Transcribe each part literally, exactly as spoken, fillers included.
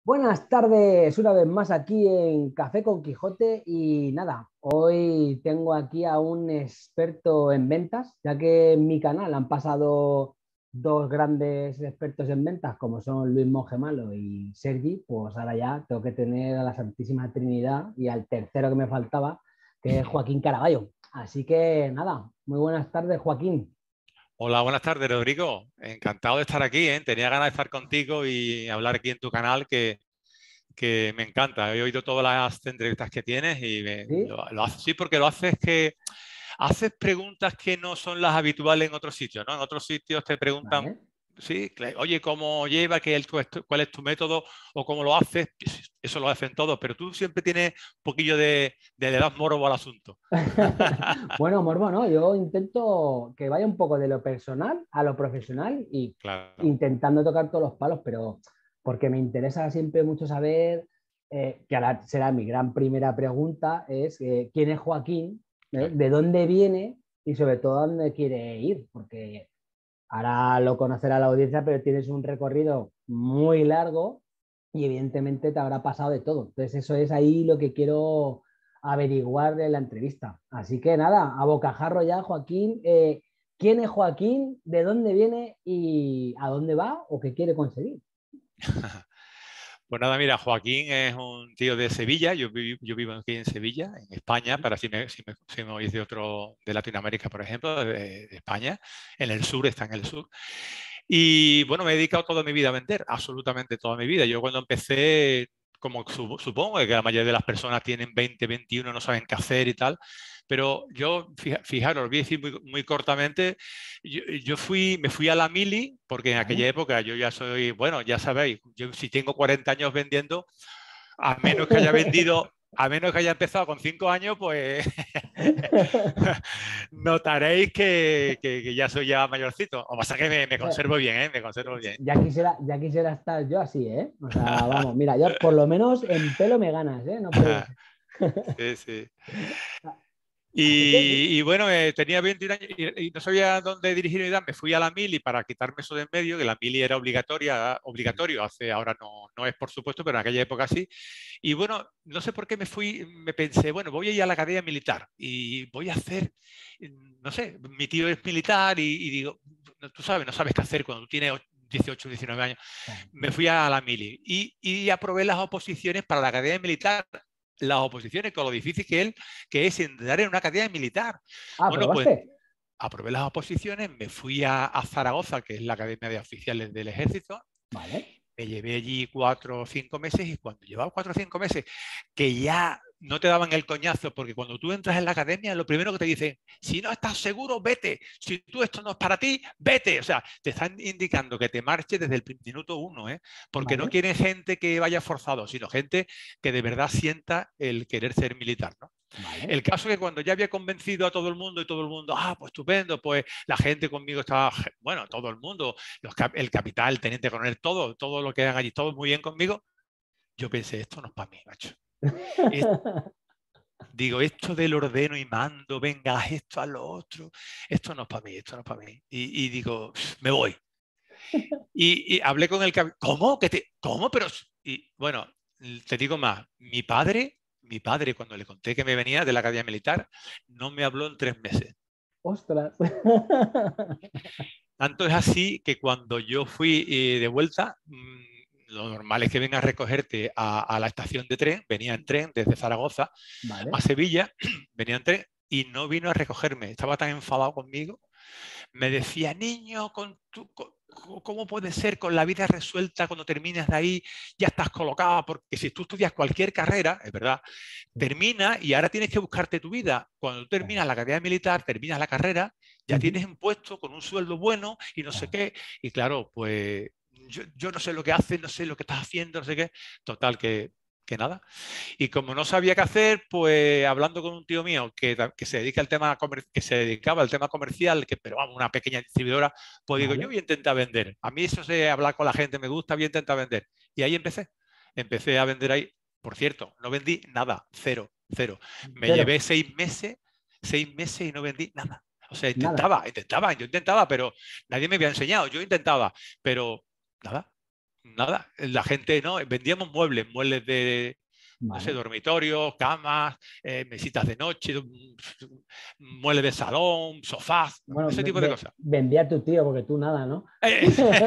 Buenas tardes, una vez más aquí en Café con Quijote y nada, hoy tengo aquí a un experto en ventas, ya que en mi canal han pasado dos grandes expertos en ventas como son Luis Mongemalo y Sergi, pues ahora ya tengo que tener a la Santísima Trinidad y al tercero que me faltaba, que es Joaquín Caraballo. Así que nada, muy buenas tardes, Joaquín. Hola, buenas tardes, Rodrigo. Encantado de estar aquí, ¿eh? Tenía ganas de estar contigo y hablar aquí en tu canal, que, que me encanta. He oído todas las entrevistas que tienes y me- ¿Sí? lo, lo haces, sí, porque lo haces que haces preguntas que no son las habituales en otros sitios, ¿no? En otros sitios te preguntan, Vale. sí, cla- oye, ¿cómo lleva? ¿Qué es tu- estu- ¿Cuál es tu método? ¿O cómo lo haces? Eso lo hacen todos, pero tú siempre tienes un poquillo de, de le das morbo al asunto. Bueno, Morbo, ¿no? Yo intento que vaya un poco de lo personal a lo profesional y Claro. intentando tocar todos los palos, pero porque me interesa siempre mucho saber, eh, que ahora será mi gran primera pregunta, es eh, quién es Joaquín, ¿eh? Claro. ¿De dónde viene y sobre todo a dónde quiere ir? Porque ahora lo conocerá la audiencia, pero tienes un recorrido muy largo y evidentemente te habrá pasado de todo. Entonces eso es ahí lo que quiero averiguar de la entrevista. Así que nada, a bocajarro ya, Joaquín. Eh, ¿Quién es Joaquín? ¿De dónde viene? ¿Y a dónde va? ¿O qué quiere conseguir? Pues nada, mira, Joaquín es un tío de Sevilla, yo, vi- yo vivo aquí en Sevilla, en España, para si me, si me, si me oís de otro, de Latinoamérica, por ejemplo, de, de España, en el sur, está en el sur. Y bueno, me he dedicado toda mi vida a vender, absolutamente toda mi vida. Yo cuando empecé, como su- supongo que la mayoría de las personas tienen veinte, veintiuno, no saben qué hacer y tal, pero yo, fija- fijaros, lo voy a decir muy, muy cortamente, yo, yo fui, me fui a la mili, porque en aquella ¿Vale? época yo ya soy, bueno, ya sabéis, yo si tengo cuarenta años vendiendo, a menos que haya vendido, a menos que haya empezado con cinco años, pues notaréis que, que- que ya soy ya mayorcito. O pasa que me, me conservo bien, ¿eh? Me conservo bien. Ya quisiera, ya quisiera estar yo así, ¿eh? O sea, vamos, mira, yo por lo menos en pelo me ganas, ¿eh? No puede ser. Sí, sí. Así que sí. Y, y bueno, eh, tenía veintiún años y, y no sabía dónde dirigirme. Y tal. Me fui a la mili para quitarme eso de en medio, que la mili era obligatoria, obligatorio, hace, ahora no, no es por supuesto, pero en aquella época sí. Y bueno, no sé por qué me fui, me pensé, bueno, voy a ir a la academia militar y voy a hacer, no sé, mi tío es militar y, y digo, no, tú sabes, no sabes qué hacer cuando tú tienes dieciocho, diecinueve años. Claro. Me fui a la mili y, y aprobé las oposiciones para la academia militar, las oposiciones con lo difícil que, él, que es entrar en una academia militar. Ah, Bueno, pues ¿probaste? aprobé las oposiciones, me fui a, a Zaragoza, que es la Academia de Oficiales del Ejército, Vale. me llevé allí cuatro o cinco meses y cuando llevaba cuatro o cinco meses, que ya no te daban el coñazo, porque cuando tú entras en la academia, lo primero que te dicen, si no estás seguro, vete. Si tú esto no es para ti, vete. O sea, te están indicando que te marches desde el minuto uno, ¿eh? Porque no Vale. quieren gente que vaya forzado, sino gente que de verdad sienta el querer ser militar, ¿no? Vale. El caso es que cuando ya había convencido a todo el mundo y todo el mundo, ah, pues estupendo, pues la gente conmigo estaba, bueno, todo el mundo, los, el capitán, el teniente coronel, todo, todo lo que eran allí, todo muy bien conmigo, yo pensé, esto no es para mí, macho. Es, digo, esto del ordeno y mando, venga, haz esto a lo otro, esto no es para mí, esto no es para mí. Y, y digo, me voy. Y, y hablé con el capitán, ¿cómo? ¿Que te, ¿Cómo? Pero, y bueno, te digo más, mi padre, mi padre, cuando le conté que me venía de la Academia Militar, no me habló en tres meses. Ostras. Tanto es así que cuando yo fui eh, de vuelta, mmm, lo normal es que venga a recogerte a, a, la estación de tren, venía en tren desde Zaragoza a Vale. Sevilla, venía en tren y no vino a recogerme, estaba tan enfadado conmigo, me decía, niño, con tu, con, ¿cómo puede ser con la vida resuelta cuando terminas de ahí? Ya estás colocado, porque si tú estudias cualquier carrera, es verdad, termina y ahora tienes que buscarte tu vida. Cuando tú terminas Claro. la carrera militar, terminas la carrera, ya Ujú. tienes un puesto con un sueldo bueno y no sé Claro. qué. Y claro, pues yo, yo no sé lo que haces, no sé lo que estás haciendo, no sé qué. Total, que, que nada. Y como no sabía qué hacer, pues hablando con un tío mío que, que se dedica al tema que se dedicaba al tema comercial, que pero vamos, una pequeña distribuidora, pues digo, yo Vale. voy a intentar vender. A mí eso de hablar con la gente me gusta, voy a intentar vender. Y ahí empecé. Empecé a vender ahí. Por cierto, no vendí nada, cero, cero. Me Cero. llevé seis meses, seis meses y no vendí nada. O sea, Nada. intentaba, intentaba, yo intentaba, pero nadie me había enseñado. Yo intentaba, pero nada. nada, la gente, ¿no? Vendíamos muebles, muebles de, no sé, Vale. dormitorios, camas, eh, mesitas de noche, mm, muebles de salón, sofás, Bueno, ese ve- tipo de ve- cosas. vendía a tu tío porque tú nada, ¿no? Eh,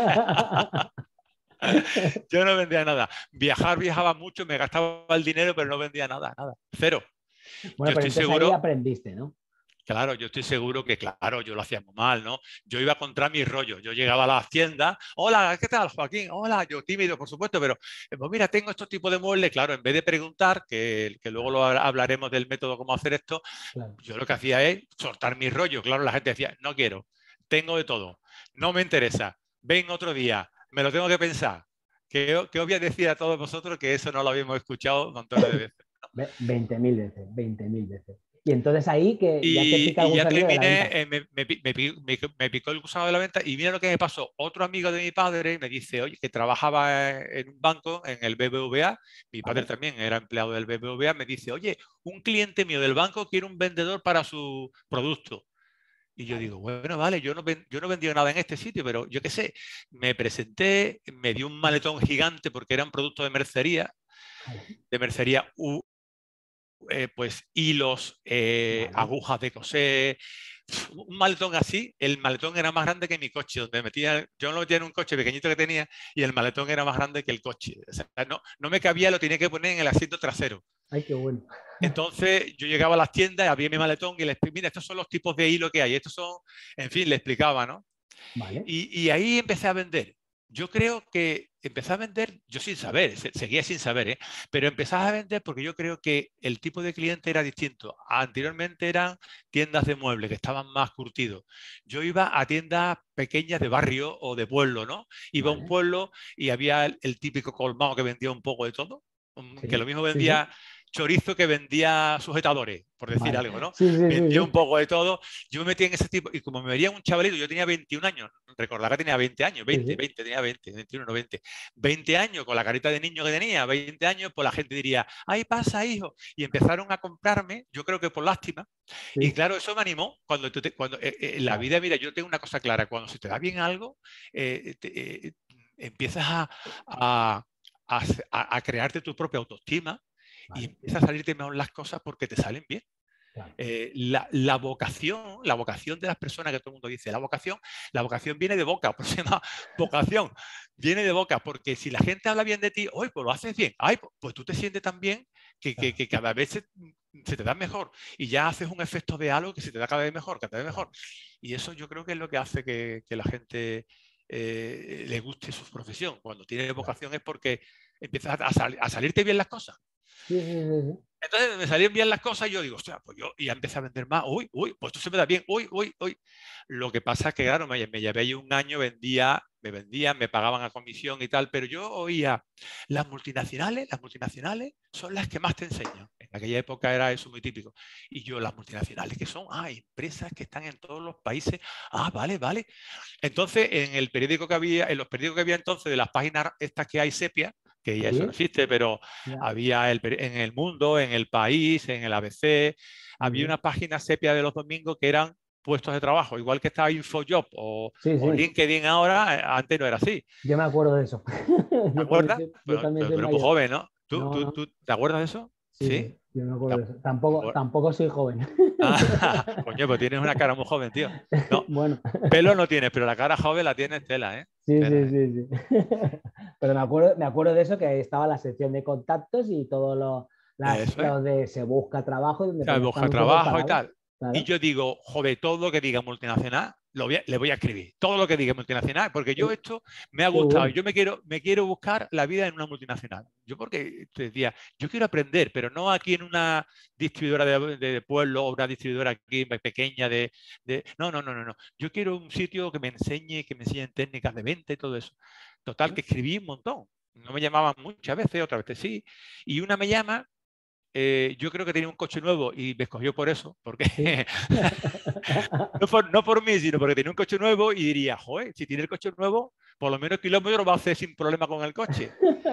Yo no vendía nada. Viajar, viajaba mucho, me gastaba el dinero, pero no vendía nada, nada. Cero. Bueno, Yo pero estoy entonces ahí seguro, aprendiste, ¿no? claro, yo estoy seguro que, claro, yo lo hacía muy mal, ¿no? Yo iba a contra mi rollo. Yo llegaba a las tiendas, hola, ¿qué tal, Joaquín? Hola, yo tímido, por supuesto, pero eh, pues mira, tengo estos tipos de muebles. Claro, en vez de preguntar, que, que luego lo hablaremos del método, cómo hacer esto, Claro. yo lo que hacía es soltar mi rollo. Claro, la gente decía, no quiero, tengo de todo, no me interesa, ven otro día, me lo tengo que pensar. ¿Qué, qué os voy a decir a todos vosotros que eso no lo habíamos escuchado montones de veces? Ve- veinte mil veces, veinte mil veces. Y entonces ahí que ya te Y, pica el y ya gusanillo de la terminé, venta. eh, me, me pi- me pi- me- me picó el gusano de la venta y mira lo que me pasó. Otro amigo de mi padre me dice, oye, que trabajaba eh, en un banco, en el B B V A, mi padre ¿Vale? también era empleado del B B V A, me dice, oye, un cliente mío del banco quiere un vendedor para su producto. Y yo Vale. digo, bueno, vale, yo no, ven- yo no he vendido nada en este sitio, pero yo qué sé, me presenté, me dio un maletón gigante porque era un producto de mercería, Vale. de mercería, u- eh, pues hilos, eh, Vale. agujas de coser, un maletón así. El maletón era más grande que mi coche, donde metía, yo lo metía en un coche pequeñito que tenía y el maletón era más grande que el coche. O sea, no, no me cabía, lo tenía que poner en el asiento trasero. Ay, qué bueno. Entonces yo llegaba a las tiendas, abría mi maletón y les explicaba, mira, estos son los tipos de hilo que hay, estos son, en fin, le explicaba, ¿no? Vale. Y, y ahí empecé a vender. Yo creo que empecé a vender, yo sin saber, se- seguía sin saber, ¿eh? Pero empecé a vender porque yo creo que el tipo de cliente era distinto. Anteriormente eran tiendas de muebles que estaban más curtidos. Yo iba a tiendas pequeñas de barrio o de pueblo, ¿no? Iba a un Vale. pueblo y había el, el típico colmado que vendía un poco de todo, un- que lo Sí. mismo Sí, sí. vendía chorizo que vendía sujetadores, por decir Vale. algo, ¿no? Sí, sí, sí, Vendía un sí. poco de todo. Yo me metí en ese tipo, y como me veía un chavalito, yo tenía veintiún años, recordad que tenía veinte años, Sí, veinte, sí. veinte, tenía veinte, veintiuno, no veinte. veinte años, con la carita de niño que tenía, veinte años, pues la gente diría, ¡ay, pasa, hijo! Y empezaron a comprarme, yo creo que por lástima, y Sí. claro, eso me animó. Cuando, tú te- cuando eh, eh, en la Claro. vida, mira, yo tengo una cosa clara, cuando se te da bien algo, eh, te- eh, empiezas a, a, a, a crearte tu propia autoestima y Vale. empiezas a salirte mejor las cosas porque te salen bien. Claro. Eh, la, la, vocación, la vocación de las personas que todo el mundo dice, la vocación, la vocación viene de boca, por se llama vocación, viene de boca, porque si la gente habla bien de ti, hoy pues lo haces bien, ay, pues, pues tú te sientes tan bien que, que, Claro. que cada vez se, se, te da mejor y ya haces un efecto de algo que se te da cada vez mejor, cada vez mejor. Claro. Y eso yo creo que es lo que hace que, que la gente eh, le guste su profesión. Cuando tiene Claro. vocación es porque empiezas a, sal, a salirte bien las cosas. Sí, sí, sí, sí. Entonces me salían bien las cosas y yo digo, hostia, pues yo y ya empecé a vender más. Uy, uy, pues esto se me da bien. Uy, uy, uy. Lo que pasa es que, claro, me, me llevé ahí un año, vendía, me vendían, me pagaban a comisión y tal, pero yo oía, las multinacionales, las multinacionales son las que más te enseñan. En aquella época era eso muy típico. Y yo, las multinacionales que son, ah, empresas que están en todos los países. Ah, vale, vale. Entonces, en el periódico que había, en los periódicos que había entonces de las páginas estas que hay sepia, que ya eso no Sí. existe, pero Ya. había el, en El Mundo, en El País, en el A B C, Muy había una bien. página sepia de los domingos que eran puestos de trabajo, igual que estaba InfoJob o, Sí, o sí. LinkedIn ahora, eh, antes no era así. Yo me acuerdo de eso. ¿Te Yo también acuerdas? soy, yo Pero, también pero soy tú eres muy mayor. joven, ¿no? ¿Tú, No, tú, no. tú, ¿te acuerdas de eso? Sí, ¿Sí? sí, yo me ¿Te acuerdo de acu- eso. Tampoco, acuer- tampoco soy joven. Ah, coño, pues tienes una cara muy joven, tío. No, Bueno, pelo no tienes, pero la cara joven la tienes tela, ¿eh? sí, Tela, sí, ¿eh? sí, sí. Pero me acuerdo, me acuerdo de eso, que ahí estaba la sección de contactos y todo lo, las, Eso es. lo de se busca trabajo, y donde Sea, ponías tu busca anuncio trabajo y preparado. tal. Y Claro. yo digo, joder, todo lo que diga multinacional, lo voy a- le voy a escribir. Todo lo que diga multinacional, porque yo Qué, esto me ha qué gustado. bueno. Yo me quiero, me quiero buscar la vida en una multinacional. Yo porque te decía, yo quiero aprender, pero no aquí en una distribuidora de, de pueblo o una distribuidora aquí pequeña de, de... No, no, no, no, no. Yo quiero un sitio que me enseñe, que me enseñen técnicas de venta y todo eso. Total, que escribí un montón. No me llamaban muchas veces, otras veces sí. Y una me llama, eh, yo creo que tenía un coche nuevo y me escogió por eso, porque Sí. no, por, no por mí, sino porque tenía un coche nuevo y diría, joder, si tiene el coche nuevo, por lo menos kilómetros va a hacer sin problema con el coche.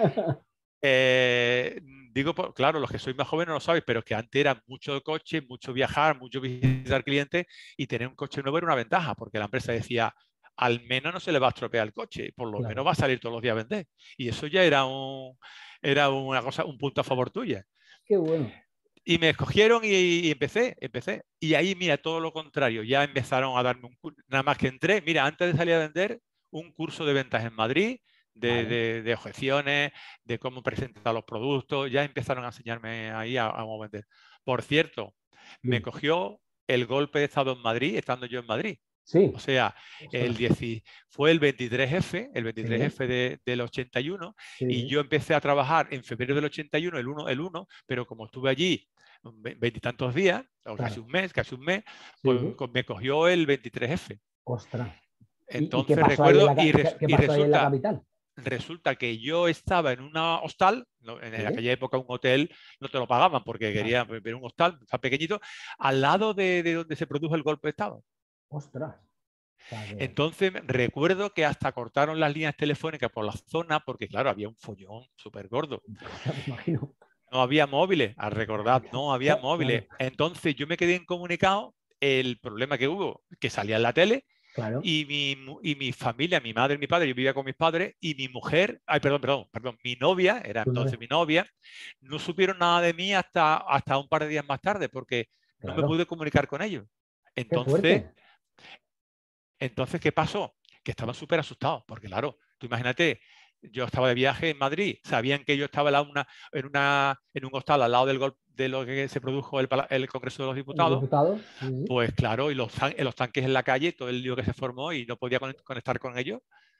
Eh, digo, por- claro, los que sois más jóvenes no lo sabéis, pero es que antes era mucho coche, mucho viajar, mucho visitar clientes y tener un coche nuevo era una ventaja, porque la empresa decía, al menos no se le va a estropear el coche, por lo Claro. menos va a salir todos los días a vender. Y eso ya era un, era una cosa, un punto a favor tuya. Qué bueno. Y me escogieron y, y empecé, empecé. Y ahí, mira, todo lo contrario, ya empezaron a darme un curso, nada más que entré, mira, antes de salir a vender, un curso de ventas en Madrid, de, Vale. de, de objeciones, de cómo presentar los productos, ya empezaron a enseñarme ahí a, a cómo vender. Por cierto, me Dime. cogió el golpe de estado en Madrid, estando yo en Madrid. O Sí. sea, el Ostras. diez, fue el veintitrés efe, el Sí, veintitrés efe de, del ochenta y uno, sí, y sí. yo empecé a trabajar en febrero del ochenta y uno, el uno, el uno, pero como estuve allí veintitantos días, o casi Claro. un mes, casi un mes, Sí, pues sí. me cogió el veintitrés efe. Ostras. ¿Y, y qué Entonces pasó ahí en recuerdo, la, y, ca- res, qué, qué y pasó ahí en la resulta, capital? resulta que yo estaba en una hostal, ¿no? En Sí, aquella época un hotel no te lo pagaban porque claro. querían ver un hostal tan pequeñito, al lado de, de donde se produjo el golpe de Estado. Ostras. O sea que, Entonces recuerdo que hasta cortaron las líneas telefónicas por la zona porque, claro, había un follón súper gordo. ya me imagino. No había móviles, al recordar, no había móviles. Claro, Entonces yo me quedé incomunicado. El problema que hubo, que salía en la tele, claro. y mi, mu- y mi familia, mi madre y mi padre, yo vivía con mis padres, y mi mujer, ay, perdón, perdón, perdón, mi novia, era Tú no entonces ves. mi novia, no supieron nada de mí hasta, hasta un par de días más tarde, porque no me Claro. pude comunicar con ellos. Qué Entonces, fuerte. entonces, ¿qué pasó? Que estaban súper asustados, porque claro, tú imagínate, yo estaba de viaje en Madrid, sabían que yo estaba en, la- una, en, una, en un hostal al lado del gol- de lo que se produjo el, pala- el Congreso de los Los Diputados, diputados. Sí, sí. pues claro, y los, tan- los tanques en la calle, todo el lío que se formó y no podía con- conectar con ellos,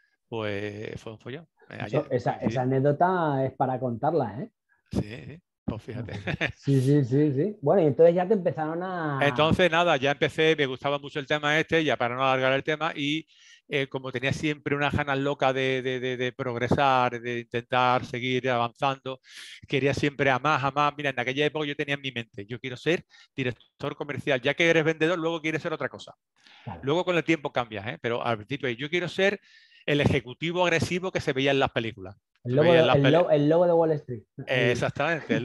pues fue un follón. Eh, Eso, Ayer esa, esa coincidimos. anécdota es para contarla, ¿eh? Sí, sí, pues fíjate. Sí, sí, sí, sí. Bueno, y entonces ya te empezaron a... Entonces, nada, ya empecé, me gustaba mucho el tema este, ya para no alargar el tema, y eh, como tenía siempre unas ganas locas de, de- de- de progresar, de intentar seguir avanzando, quería siempre a más, a más. Mira, en aquella época yo tenía en mi mente, yo quiero ser director comercial, ya que eres vendedor, luego quieres ser otra cosa. Claro. Luego con el tiempo cambias, ¿eh? Pero al principio yo quiero ser el ejecutivo agresivo que se veía en las películas. El Se lobo veía en de, las el peli- lobo, el lobo de Wall Street. Ahí. Exactamente.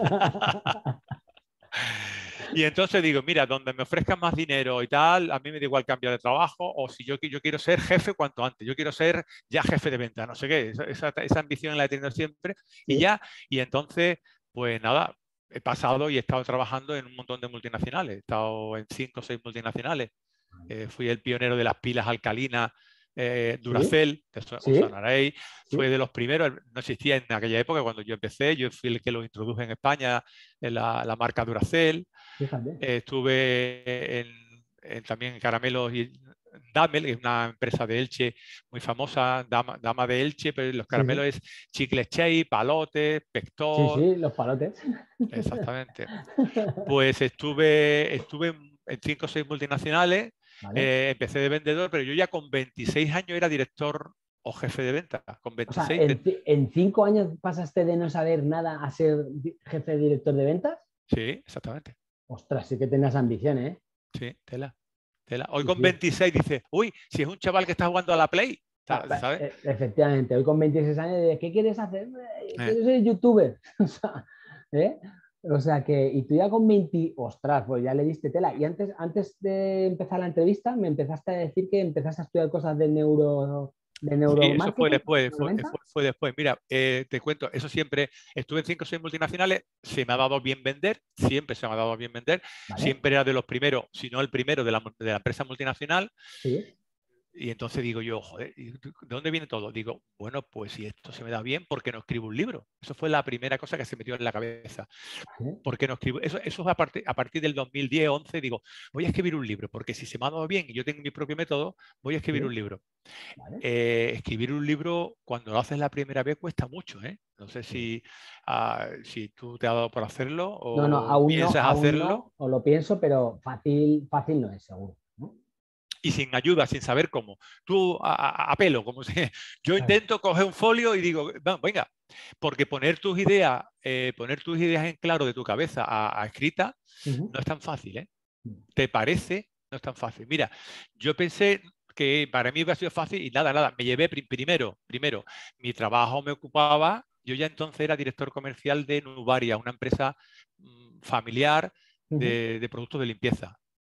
Y entonces digo, mira, donde me ofrezcan más dinero y tal, a mí me da igual cambiar de trabajo, o si yo, qui- yo quiero ser jefe cuanto antes, yo quiero ser ya jefe de venta, no sé qué, esa, esa- esa ambición la he tenido siempre y Sí. ya, y entonces, pues nada, he pasado y he estado trabajando en un montón de multinacionales, he estado en cinco o seis multinacionales. Eh, fui el pionero de las pilas alcalinas eh, Sí. Duracell, te su- os Sí. sonaréis, fue Sí. de los primeros, no existía en aquella época cuando yo empecé, yo fui el que lo introduje en España, en la, la marca Duracell. Fíjate. Eh, estuve en, en también en Caramelos y Damel, que es una empresa de Elche muy famosa, Dama, Dama de Elche, pero los Sí, caramelos sí. es Chicles Chey, Palotes, Sí, Pector, sí, los palotes. exactamente. Pues estuve, estuve en en cinco o seis multinacionales, ¿Vale? eh, empecé de vendedor, pero yo ya con veintiséis años era director o jefe de venta. Con O sea, veintiséis, ¿en, ve- ci- en cinco años pasaste de no saber nada a ser di- jefe de director de ventas? sí, exactamente. Ostras, sí que tenías ambición, ¿eh? Sí, tela, tela. Hoy Sí, con sí. veintiséis dice, uy, si es un chaval que está jugando a la Play, Pa- pa- ¿sabes? e- Efectivamente, hoy con veintiséis años, de, ¿qué quieres hacer? Eh, Eh, Quiero ser youtuber. O sea, ¿eh? O sea que, y tú ya con veinte, ostras, pues ya le diste tela. Y antes, antes de empezar la entrevista, me empezaste a decir que empezaste a estudiar cosas de neuro, de Sí, eso fue neuromarketing, después, fue, neuroventa, fue- fue después. Mira, eh, te cuento, eso siempre, estuve en cinco o seis multinacionales, se me ha dado bien vender, siempre se me ha dado bien vender, ¿vale? siempre era de los primeros, si no el primero de la, de la empresa multinacional, Sí, y entonces digo yo, joder, ¿y ¿de dónde viene todo? Digo, bueno, pues si esto se me da bien, ¿por qué no escribo un libro? Eso fue la primera cosa que se metió en la cabeza. ¿vale? ¿Por qué no escribo? Eso, eso es a, partir, a partir del dos mil diez, once, digo, voy a escribir un libro, porque si se me ha dado bien y yo tengo mi propio método, voy a escribir Sí, un libro. ¿vale? Eh, escribir un libro cuando lo haces la primera vez cuesta mucho, ¿eh? No sé Sí. si, ah, si tú te has dado por hacerlo No, no, o aún no, piensas aún hacerlo no, o lo pienso, pero fácil, fácil no es, seguro, ¿no? y sin ayuda, sin saber cómo. Tú a, a- a pelo, como si yo Claro. intento coger un folio y digo, "Va, venga, porque poner tus ideas, eh, poner tus ideas en claro de tu cabeza a, a escrita Ujú. no es tan fácil, ¿eh? ¿Te parece? No es tan fácil. Mira, yo pensé que para mí hubiera sido fácil y nada, nada, me llevé pri- primero, primero, mi trabajo me ocupaba, yo ya entonces era director comercial de Nubaria, una empresa mm, familiar Ujú. de, de productos de limpieza.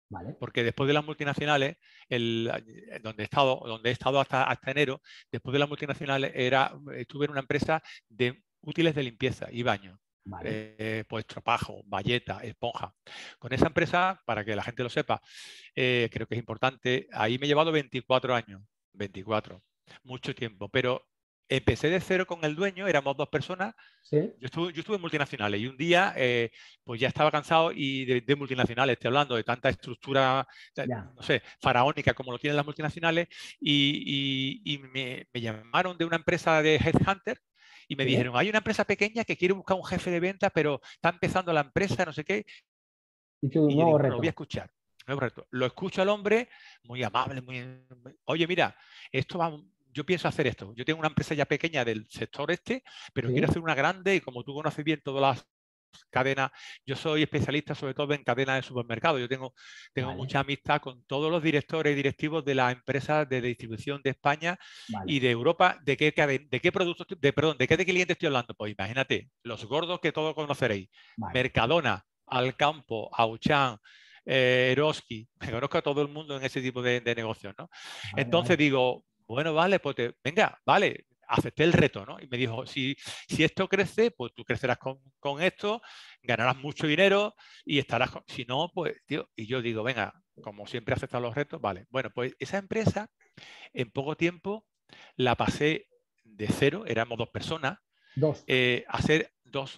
Vale. Porque después de las multinacionales, el, donde he estado, donde he estado hasta, hasta enero, después de las multinacionales era, estuve en una empresa de útiles de limpieza y baño. Vale. Eh, pues estropajo, bayeta, esponja. Con esa empresa, para que la gente lo sepa, eh, creo que es importante, ahí me he llevado veinticuatro años, veinticuatro, mucho tiempo, pero empecé de cero con el dueño, éramos dos personas. Sí. Yo estuve, yo estuve en multinacionales y un día eh, pues ya estaba cansado y de, de multinacionales, estoy hablando de tanta estructura, Ya. no sé, faraónica como lo tienen las multinacionales, y, y- y me, me llamaron de una empresa de Headhunter y me Sí. dijeron, hay una empresa pequeña que quiere buscar un jefe de ventas, pero está empezando la empresa, no sé qué. Y tu Y yo nuevo digo, bueno, lo voy a reto. escuchar. Nuevo reto. Lo escucho al hombre, muy amable, muy... Oye, mira, esto va... Yo pienso hacer esto. Yo tengo una empresa ya pequeña del sector este, pero quiero Sí. hacer una grande y como tú conoces bien todas las cadenas, yo soy especialista sobre todo en cadenas de supermercados. Yo tengo, tengo Vale. mucha amistad con todos los directores y directivos de las empresas de distribución de España y Vale. de Europa. ¿De qué, caden- de qué productos, de, perdón, de qué de cliente estoy hablando? Pues imagínate, los gordos que todos conoceréis. Vale. Mercadona, Alcampo, Auchan, eh, Eroski, me conozco a todo el mundo en ese tipo de, de negocios, ¿no? Vale. Entonces Vale. digo, bueno, vale, pues te- venga, vale, acepté el reto, ¿no? Y me dijo, si, si esto crece, pues tú crecerás con, con esto, ganarás mucho dinero y estarás, con... si no, pues, tío, y yo digo, venga, como siempre he aceptado los retos, vale. Bueno, pues esa empresa en poco tiempo la pasé de cero, éramos dos personas, Dos. eh, a ser dos,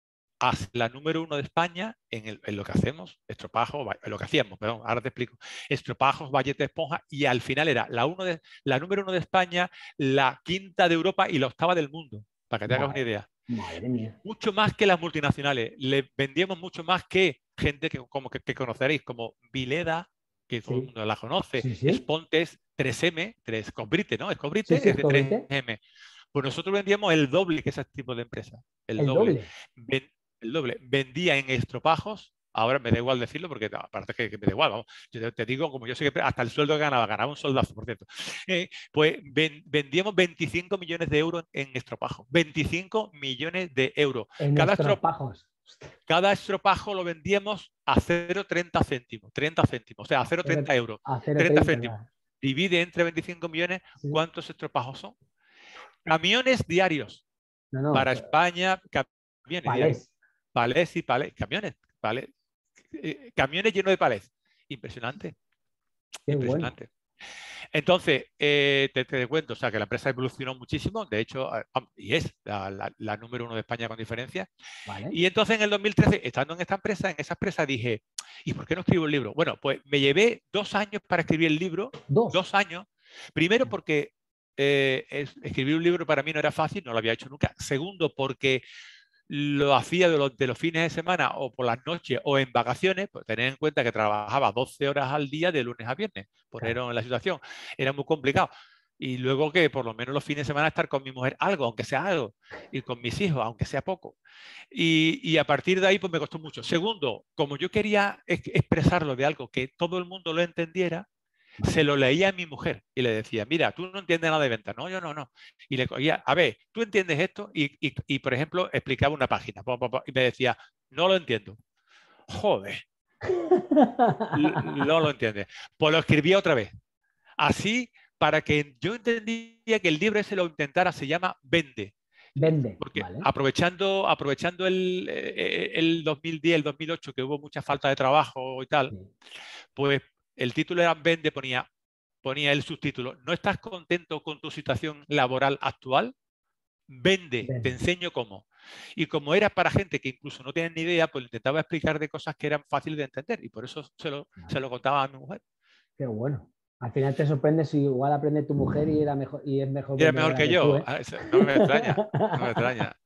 a ser la número uno de España en, el- en lo que hacemos, estropajos, va- en lo que hacíamos, perdón, ahora te explico, estropajos, bayeta, esponja, y al final era la, uno de, la número uno de España, la quinta de Europa y la octava del mundo, para que te hagas una Madre, idea. madre mía. Mucho más que las multinacionales, le vendíamos mucho más que gente que, como que, que conoceréis, como Vileda, que todo el Sí. mundo la conoce, Sí, sí. Spontes, tres eme, tres, Escobrite, ¿no? Sí, sí, Escobrite es de Escobrite. tres eme. Pues nosotros vendíamos el doble que ese tipo de empresas, el El doble. doble. Ven- el doble. Vendía en estropajos, ahora me da igual decirlo porque no, parece que, que me da igual, vamos. Yo te, te digo, como yo sé que hasta el sueldo que ganaba, ganaba un soldazo, por cierto. Eh, pues ven- vendíamos veinticinco millones de euros en estropajos. veinticinco millones de euros. En Cada, estrop- estropajos. cada estropajo lo vendíamos a cero coma treinta céntimos, treinta céntimos, o sea, a cero coma treinta euros, A cero coma treinta treinta. céntimos. Divide entre veinticinco millones, Sí. ¿cuántos estropajos son? Camiones diarios No, no. para España, camiones diarios. Palés. Palés y palés, camiones, palés, eh, camiones llenos de palés. Impresionante, Qué bueno. impresionante. Entonces, eh, te, te cuento, o sea, que la empresa evolucionó muchísimo, de hecho, eh, y es la, la- la número uno de España con diferencia. Vale. Y entonces en el dos mil trece, estando en esta empresa, en esa empresa dije, ¿y por qué no escribo el libro? Bueno, pues me llevé dos años para escribir el libro, Dos. dos años. Primero porque eh, es- escribir un libro para mí no era fácil, no lo había hecho nunca. Segundo, porque lo hacía de los, de los fines de semana o por las noches o en vacaciones, pues tener en cuenta que trabajaba doce horas al día de lunes a viernes, Claro. poneros en la situación, era muy complicado. Y luego que por lo menos los fines de semana estar con mi mujer algo, aunque sea algo, y con mis hijos, aunque sea poco. Y, y a partir de ahí, pues me costó mucho. Segundo, como yo quería ex- expresarlo de algo que todo el mundo lo entendiera, se Vale. lo leía a mi mujer y le decía, mira, tú no entiendes nada de venta. No, yo no, no. Y le cogía, a ver, ¿tú entiendes esto? Y, y- y, por ejemplo, explicaba una página. Pa, pa, pa, y me decía, no lo entiendo. Joder, l- no lo entiendes. Pues lo escribía otra vez. Así, para que yo entendía que el libro ese lo intentara, se llama Vende. Vende. Porque Vale. aprovechando, aprovechando el, eh, el dos mil diez, el dos mil ocho, que hubo mucha falta de trabajo y tal, Sí. pues el título era Vende, ponía, ponía el subtítulo, ¿no estás contento con tu situación laboral actual? Vende, te Vende. enseño cómo. Y como era para gente que incluso no tienen ni idea, pues intentaba explicar de cosas que eran fáciles de entender y por eso se lo, se Vale. lo contaba a mi mujer. Qué bueno. Al final te sorprende si igual aprende tu mujer y, era mejor, y es mejor Y era mejor vendedora que que tú, yo, ¿eh? ah, eso no me extraña, no me extraña.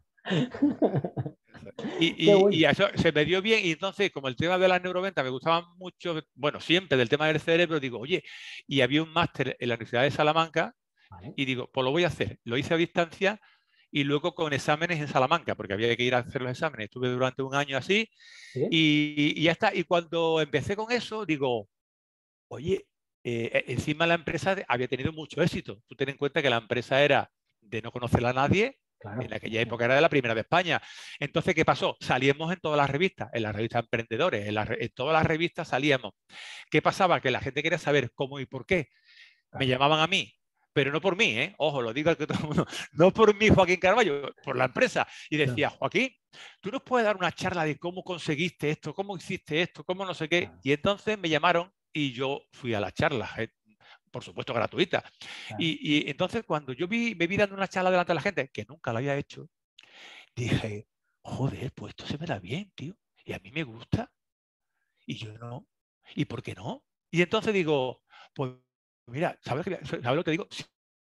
Y, Qué y, y bueno. eso se me dio bien y entonces como el tema de las neuroventas me gustaba mucho, bueno, siempre del tema del cerebro, digo, oye, y había un máster en la Universidad de Salamanca Vale. y digo, pues lo voy a hacer. Lo hice a distancia y luego con exámenes en Salamanca, porque había que ir a hacer los exámenes. Estuve durante un año así ¿Sí? y, y ya está. Y cuando empecé con eso, digo, oye, eh, encima la empresa había tenido mucho éxito. Tú ten en cuenta que la empresa era de no conocerla a nadie, Claro. En aquella época era de la primera de España. Entonces, ¿qué pasó? Salíamos en todas las revistas, en las revistas emprendedores, en, las, en todas las revistas salíamos. ¿Qué pasaba? Que la gente quería saber cómo y por qué. Me Claro. llamaban a mí, pero no por mí, ¿eh? Ojo, lo digo al que todo el mundo, no por mí, Joaquín Carballo, por la empresa. Y decía, Claro. Joaquín, ¿tú nos puedes dar una charla de cómo conseguiste esto, cómo hiciste esto, cómo no sé qué? Claro. Y entonces me llamaron y yo fui a la charla, eh, por supuesto gratuita. Claro. Y, y entonces cuando yo vi, me vi dando una charla delante de la gente, que nunca la había hecho, dije, joder, pues esto se me da bien, tío. Y a mí me gusta. Y yo no. ¿Y por qué no? Y entonces digo, pues mira, ¿sabes, qué- ¿sabes lo que digo? Si,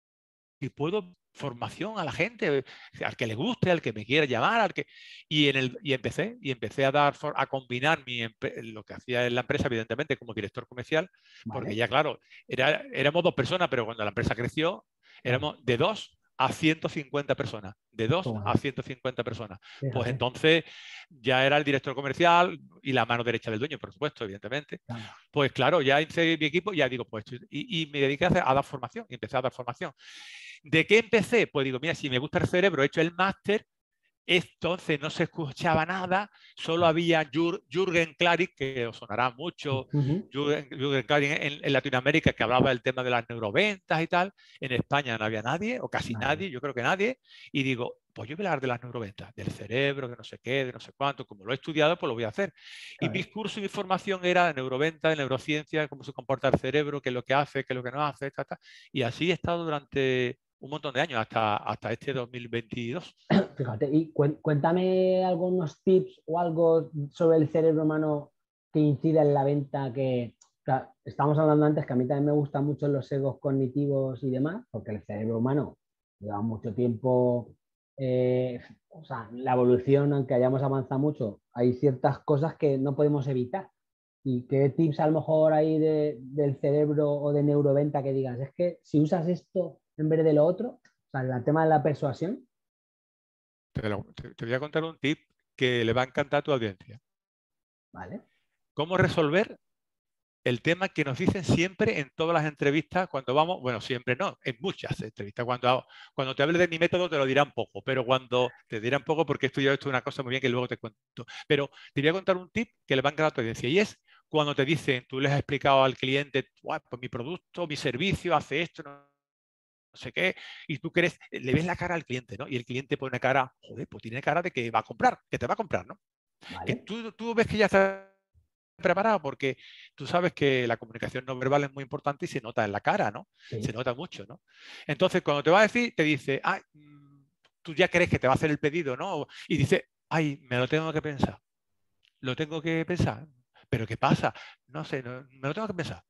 si puedo formación a la gente, al que le guste, al que me quiera llamar, al que... Y, en el, y empecé, y empecé a dar a combinar mi, lo que hacía en la empresa, evidentemente, como director comercial, porque Vale. ya, claro, era, éramos dos personas, pero cuando la empresa creció, Claro. éramos de dos a ciento cincuenta personas, de dos Toma a ya. ciento cincuenta personas. Pues Fíjate. entonces ya era el director comercial y la mano derecha del dueño, por supuesto, evidentemente. Claro. Pues claro, ya hice mi equipo, ya digo, pues, y, y me dediqué a, hacer, a dar formación, y empecé a dar formación. ¿De qué empecé? Pues digo, mira, si me gusta el cerebro, he hecho el máster, entonces no se escuchaba nada, solo Claro. había Jür, Jürgen Klarik, que os sonará mucho, Ujú. Jürgen, Jürgen Klarik en, en, Latinoamérica, que hablaba del tema de las neuroventas y tal. En España no había nadie, o casi Nadie. nadie, yo creo que nadie, y digo, pues yo voy a hablar de las neuroventas, del cerebro, de no sé qué, de no sé cuánto, como lo he estudiado, pues lo voy a hacer. Y Claro. mi curso y mi formación era de neuroventa, de neurociencia, cómo se comporta el cerebro, qué es lo que hace, qué es lo que no hace, ta, ta. Y así he estado durante un montón de años, hasta, hasta este dos mil veintidós. Fíjate, y cuéntame algunos tips o algo sobre el cerebro humano que incida en la venta, que claro, estábamos hablando antes que a mí también me gustan mucho los sesgos cognitivos y demás, porque el cerebro humano lleva mucho tiempo, eh, o sea, la evolución, aunque hayamos avanzado mucho, hay ciertas cosas que no podemos evitar. ¿Y qué tips a lo mejor hay de, del cerebro o de neuroventa que digas? Es que si usas esto en vez de lo otro, o sea, el tema de la persuasión, Te, lo, te, te voy a contar un tip que le va a encantar a tu audiencia. ¿vale? ¿Cómo resolver el tema que nos dicen siempre en todas las entrevistas cuando vamos? Bueno, siempre no, en muchas entrevistas. Cuando, cuando te hable de mi método te lo dirán poco, pero cuando te dirán poco, porque esto yo esto es una cosa muy bien que luego te cuento. Pero te voy a contar un tip que le va a encantar a tu audiencia, y es cuando te dicen, tú les has explicado al cliente, pues mi producto, mi servicio hace esto, no no sé qué, y tú crees, le ves la cara al cliente, ¿no? Y el cliente pone cara, joder, pues tiene cara de que va a comprar, que te va a comprar, ¿no? Que ¿Vale? tú, tú ves que ya está preparado porque tú sabes que la comunicación no verbal es muy importante y se nota en la cara, ¿no? Se Sí, nota mucho, ¿no? Entonces, cuando te va a decir, te dice, ah, tú ya crees que te va a hacer el pedido, ¿no? Y dice, ay, me lo tengo que pensar, lo tengo que pensar. ¿Pero qué pasa? No sé, no, me lo tengo que pensar.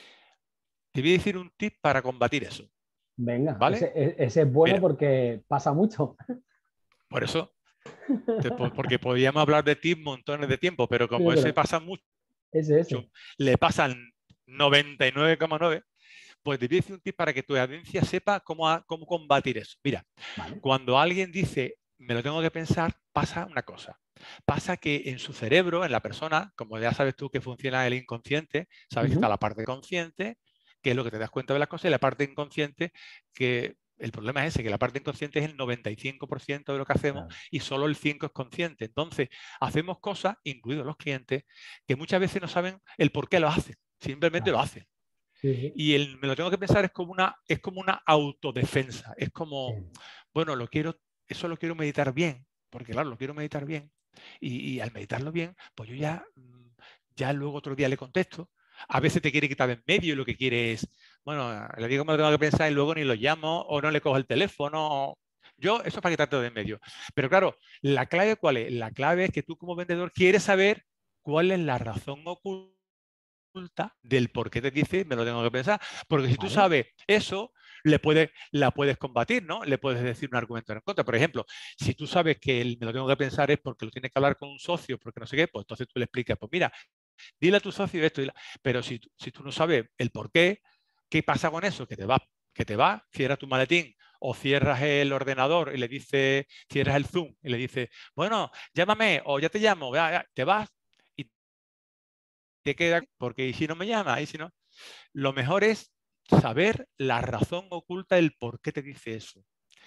Te voy a decir un tip para combatir eso, venga, ese, ¿vale? e- ese es bueno Mira, porque pasa mucho. por eso, te, porque podíamos hablar de tips montones de tiempo, pero Sí, como ese pero pasa mucho, ese, ese. le pasan noventa y nueve coma nueve, pues te voy a decir un tip para que tu audiencia sepa cómo, a- cómo combatir eso. Mira, Vale. cuando alguien dice, me lo tengo que pensar, pasa una cosa. Pasa que en su cerebro, en la persona, como ya sabes tú que funciona el inconsciente, sabes que está Ujú. la parte consciente, que es lo que te das cuenta de las cosas, y la parte inconsciente, que el problema es ese, que la parte inconsciente es el noventa y cinco por ciento de lo que hacemos Claro, y solo el cinco por ciento es consciente. Entonces, hacemos cosas, incluidos los clientes, que muchas veces no saben el por qué lo hacen, simplemente lo claro. hacen. Sí, sí, Y el, me lo tengo que pensar es como una, es como una autodefensa. Es sí. como, bueno, lo quiero, eso lo quiero meditar bien, porque claro, lo quiero meditar bien. Y, y al meditarlo bien, pues yo ya, mm, ya luego otro día le contesto. A veces te quiere quitar de en medio y lo que quiere es, bueno, le digo que me lo tengo que pensar y luego ni lo llamo o no le cojo el teléfono. Yo, eso es para quitarte de en medio. Pero claro, la clave, ¿cuál es? La clave es que tú como vendedor quieres saber cuál es la razón oculta del por qué te dice, me lo tengo que pensar. Porque si tú Vale, sabes eso, le puedes, la puedes combatir, ¿no? Le puedes decir un argumento en contra. Por ejemplo, si tú sabes que el me lo tengo que pensar es porque lo tienes que hablar con un socio, porque no sé qué, pues entonces tú le explicas, pues mira, dile a tu socio esto. Dile. Pero si, si tú no sabes el por qué, ¿qué pasa con eso? Que te va, que te va, cierras tu maletín o cierras el ordenador y le dices, cierras el Zoom y le dices, bueno, llámame o ya te llamo, ya, ya, te vas y te queda, porque ¿y si no me llama? ¿Y si no? Lo mejor es saber la razón oculta, el por qué te dice eso.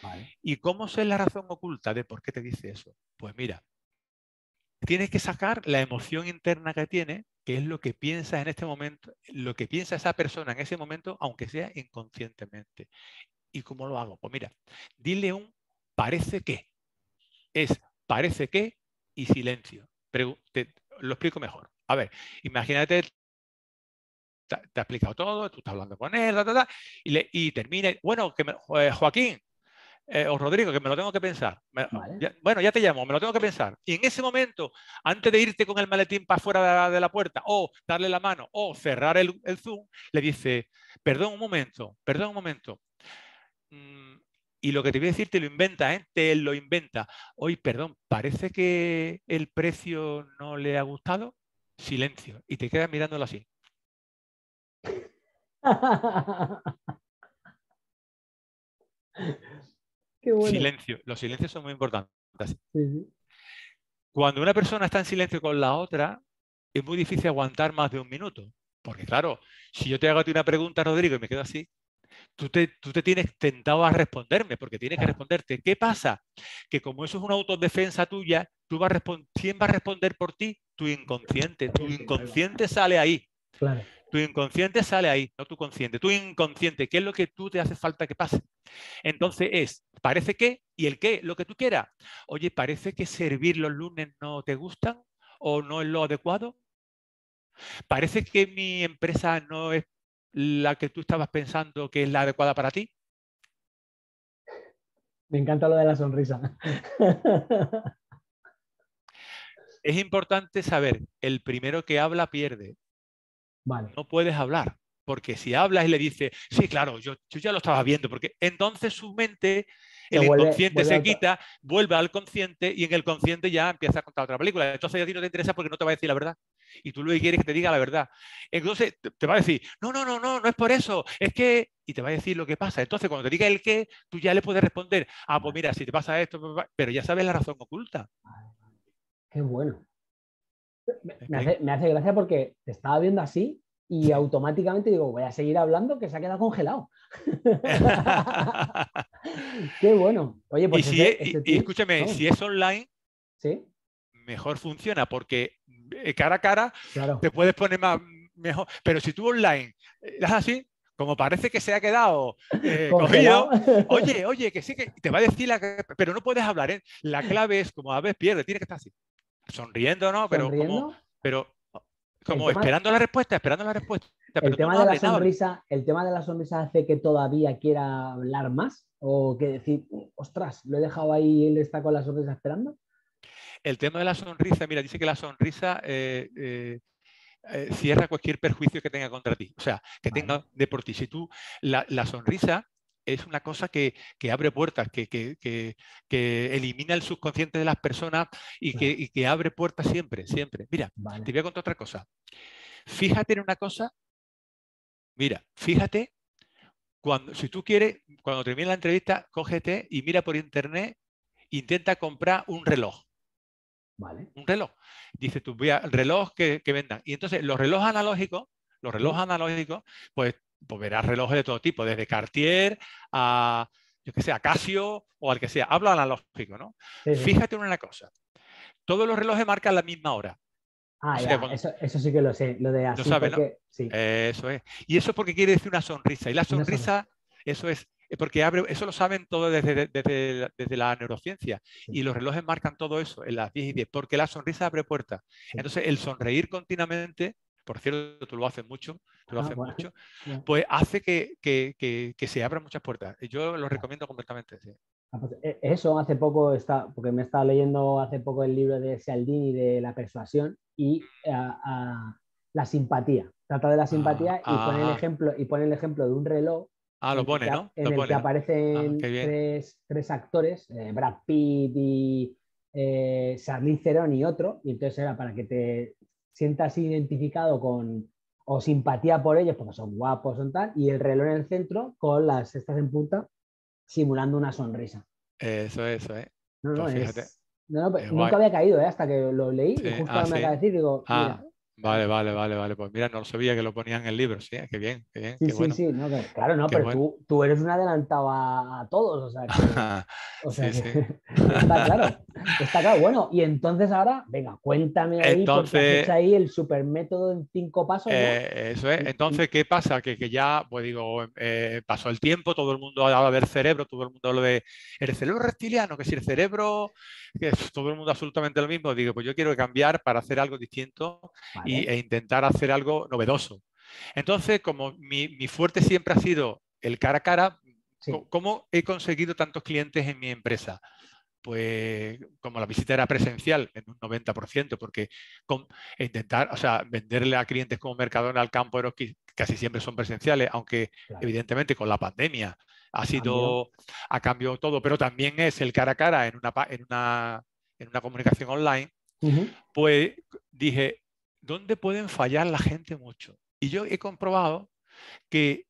Vale. ¿Y cómo sé la razón oculta de por qué te dice eso? Pues mira, tienes que sacar la emoción interna que tiene, que es lo que piensa en este momento, lo que piensa esa persona en ese momento, aunque sea inconscientemente. ¿Y cómo lo hago? Pues mira, dile un parece que. Es parece que y silencio. Pero te, lo explico mejor. A ver, imagínate, te, te ha explicado todo, tú estás hablando con él, ta, ta, ta, y, le, y termina, bueno, que me, eh, Joaquín, eh, o Rodrigo, que me lo tengo que pensar. Me, Vale. ya, bueno, ya te llamo, me lo tengo que pensar. Y en ese momento, antes de irte con el maletín para afuera de la, de la puerta, o darle la mano, o cerrar el, el Zoom, le dice, perdón un momento, perdón un momento. Mm, y lo que te voy a decir te lo inventa, ¿eh? Te lo inventa. Oye, perdón, parece que el precio no le ha gustado. Silencio. Y te quedas mirándolo así. Qué bueno. Silencio. Los silencios son muy importantes. Sí, sí. Cuando una persona está en silencio con la otra, es muy difícil aguantar más de un minuto. Porque claro, si yo te hago a ti una pregunta, Rodrigo, y me quedo así, tú te, tú te tienes tentado a responderme, porque tienes que Claro. responderte. ¿Qué pasa? Que como eso es una autodefensa tuya, tú vas a respon- ¿quién va a responder por ti? Tu inconsciente. Tu inconsciente sale ahí. Claro. Tu inconsciente sale ahí, no tu consciente. Tu inconsciente, ¿qué es lo que tú te hace falta que pase? Entonces es, parece que, y el qué, lo que tú quieras. Oye, parece que servir los lunes no te gustan o no es lo adecuado. Parece que mi empresa no es la que tú estabas pensando que es la adecuada para ti. Me encanta lo de la sonrisa. Es importante saber, el primero que habla pierde. Vale. No puedes hablar, porque si hablas y le dices, sí, claro, yo, yo ya lo estaba viendo, porque entonces su mente, Se el vuelve, inconsciente vuelve se auto- quita, vuelve al consciente y en el consciente ya empieza a contar otra película. Entonces a ti no te interesa porque no te va a decir la verdad. Y tú lo que quieres es que te diga la verdad. Entonces te, te va a decir, no, no, no, no, no es por eso, es que... Y te va a decir lo que pasa. Entonces cuando te diga el qué, tú ya le puedes responder, ah, pues Vale. mira, si te pasa esto, pero ya sabes la razón oculta. Qué bueno. Es Me que- hace, me hace gracia porque te estaba viendo así y sí. automáticamente digo, voy a seguir hablando que se ha quedado congelado. Qué bueno. Oye, Y, pues si ese, es- y, ese y tip, escúchame, vamos, si es online, sí, mejor funciona porque eh, cara a cara claro, te puedes poner más mejor. Pero si tú online eh, das así, como parece que se ha quedado eh, congelado. cogido, oye, oye, que sí que te va a decir la que, pero no puedes hablar, ¿eh? La clave es como a veces pierde, tiene que estar así, sonriendo, ¿no? Pero como, Sonriendo. pero El como tema, esperando la respuesta, esperando la respuesta, el pero tú tema no de la hables, no hables. sonrisa, el tema de la sonrisa hace que todavía quiera hablar más o que decir, ostras, lo he dejado ahí y él está con la sonrisa esperando. El tema de la sonrisa, mira, dice que la sonrisa eh, eh, eh, cierra cualquier perjuicio que tenga contra ti, o sea, que Vale, tenga de por ti. Si tú, la, la sonrisa es una cosa que, que abre puertas, que, que, que, que, elimina el subconsciente de las personas y que, claro, y que abre puertas siempre, siempre. Mira, te vale. voy a contar otra cosa. Fíjate en una cosa, mira, fíjate, cuando, si tú quieres, cuando termine la entrevista, cógete y mira por internet, intenta comprar un reloj. Vale. Un reloj. Dice tú, voy a reloj que, que vendan. Y entonces los relojes analógicos, los relojes Sí, analógicos, pues, pues verás relojes de todo tipo, desde Cartier a, yo que sé, a Casio o al que sea. Hablo analógico, ¿no? sí, sí. Fíjate en una cosa. Todos los relojes marcan la misma hora. O Ah, sea, ya, cuando eso, eso sí que lo sé, lo de lo así sabes, ¿no? porque sí, Eso es. Y eso porque quiere decir una sonrisa. Y la una sonrisa. sonrisa, eso es, eh, porque abre, eso lo saben todos desde, desde, desde la neurociencia. Sí, Y los relojes marcan todo eso en las diez y diez, porque la sonrisa abre puertas. sí. Entonces, el sonreír continuamente, por cierto, tú lo haces mucho, tú lo Ah, haces bueno, mucho, bueno. pues hace que, que, que, que se abran muchas puertas. Y yo lo Claro. recomiendo completamente. Sí. Ah, pues, eh, eso hace poco está, porque me estaba leyendo hace poco el libro de Cialdini de la persuasión y ah, ah, la simpatía. Trata de la Ah, simpatía y pone el ah, ejemplo, y pone el ejemplo de un reloj ah, lo en el pone, que, ¿no? en Lo el que pone, ¿no? Ah, qué aparecen bien. tres, tres actores, eh, Brad Pitt y eh, Charlize Theron y otro, y entonces era para que te sientas identificado con o simpatía por ellos porque son guapos o tal, y el reloj en el centro con las cestas en punta simulando una sonrisa. Eso, eso, ¿eh? No, no, Pues fíjate, es. No, no, es nunca guay. había caído, ¿eh? Hasta que lo leí y Sí, justo ah, ahora me acaba sí. de decir, digo, Ah, mira, Vale, vale, vale, vale. Pues mira, no lo sabía que lo ponían en el libro. Sí, qué bien, qué bien, Sí, qué sí, bueno, sí, no, que- claro, no, qué pero bueno. tú, tú eres un adelantado a, a todos, o sea que, o sea Sí, que sí. está claro, está claro. Bueno, y entonces ahora, venga, cuéntame ahí, porque has Entonces, hecho ahí el super método en cinco pasos, ¿no? Eh, eso es. Y- y- Entonces, ¿qué pasa? Que, que ya, pues digo, eh, pasó el tiempo, todo el mundo habla del cerebro, todo el mundo habla de el cerebro reptiliano, que si el cerebro, que es todo el mundo absolutamente lo mismo. Digo, pues yo quiero cambiar para hacer algo distinto y, Vale, e intentar hacer algo novedoso. Entonces, como mi, mi fuerte siempre ha sido el cara a cara, sí, ¿cómo he conseguido tantos clientes en mi empresa? Pues como la visita era presencial en un noventa por ciento, porque con, intentar, o sea, venderle a clientes como Mercadona al campo Eroski casi siempre son presenciales, aunque claro, evidentemente con la pandemia ha cambio. sido, ha cambiado todo, pero también es el cara a cara en una, en una, en una comunicación online, Ujú. pues dije, ¿dónde pueden fallar la gente mucho? Y yo he comprobado que,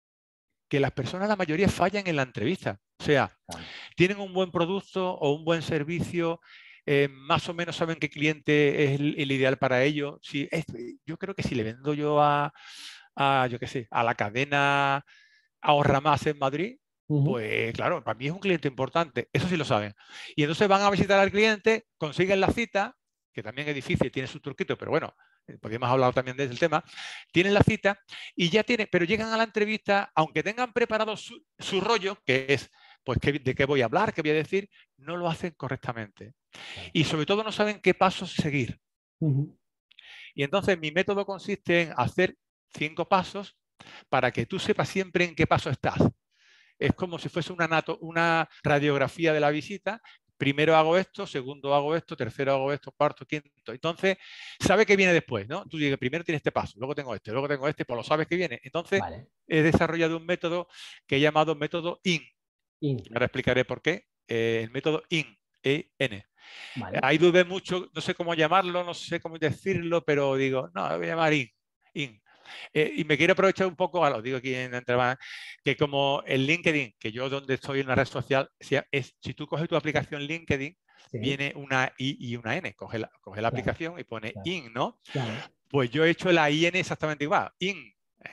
que las personas, la mayoría, fallan en la entrevista. O sea, Claro. tienen un buen producto o un buen servicio, eh, más o menos saben qué cliente es el, el ideal para ellos. Si es- yo creo que si le vendo yo a, a, yo qué sé, a la cadena Ahorra Más en Madrid, Ujú. pues claro, para mí es un cliente importante, eso sí lo saben. Y entonces van a visitar al cliente, consiguen la cita, que también es difícil, tiene sus truquitos, pero bueno, eh, podríamos hablar también de ese tema, tienen la cita y ya tienen, pero llegan a la entrevista, aunque tengan preparado su, su rollo, que es, pues, ¿qué- de qué voy a hablar, qué voy a decir, no lo hacen correctamente. Claro. Y sobre todo no saben qué pasos seguir. Ujú. Y entonces mi método consiste en hacer cinco pasos para que tú sepas siempre en qué paso estás. Es como si fuese una, nato, una radiografía de la visita. Primero hago esto, segundo hago esto, tercero hago esto, cuarto, quinto. Entonces, sabe que viene después, ¿no? Tú dices, primero tienes este paso, luego tengo este, luego tengo este, pues lo sabes que viene. Entonces, Vale, he desarrollado un método que he llamado método I N. in, Ahora explicaré por qué. Eh, el método I N, E N. vale, Ahí dudé mucho, no sé cómo llamarlo, no sé cómo decirlo, pero digo, no, lo voy a llamar I N. I N. Eh, y me quiero aprovechar un poco, a lo digo aquí en la entrevista, que como el LinkedIn, que yo donde estoy en una red social, si, es, si tú coges tu aplicación LinkedIn, sí, viene una I y una N. Coge la, coge la claro, aplicación y pone claro, I N, ¿no? claro. Pues yo he hecho la I N exactamente igual, I N,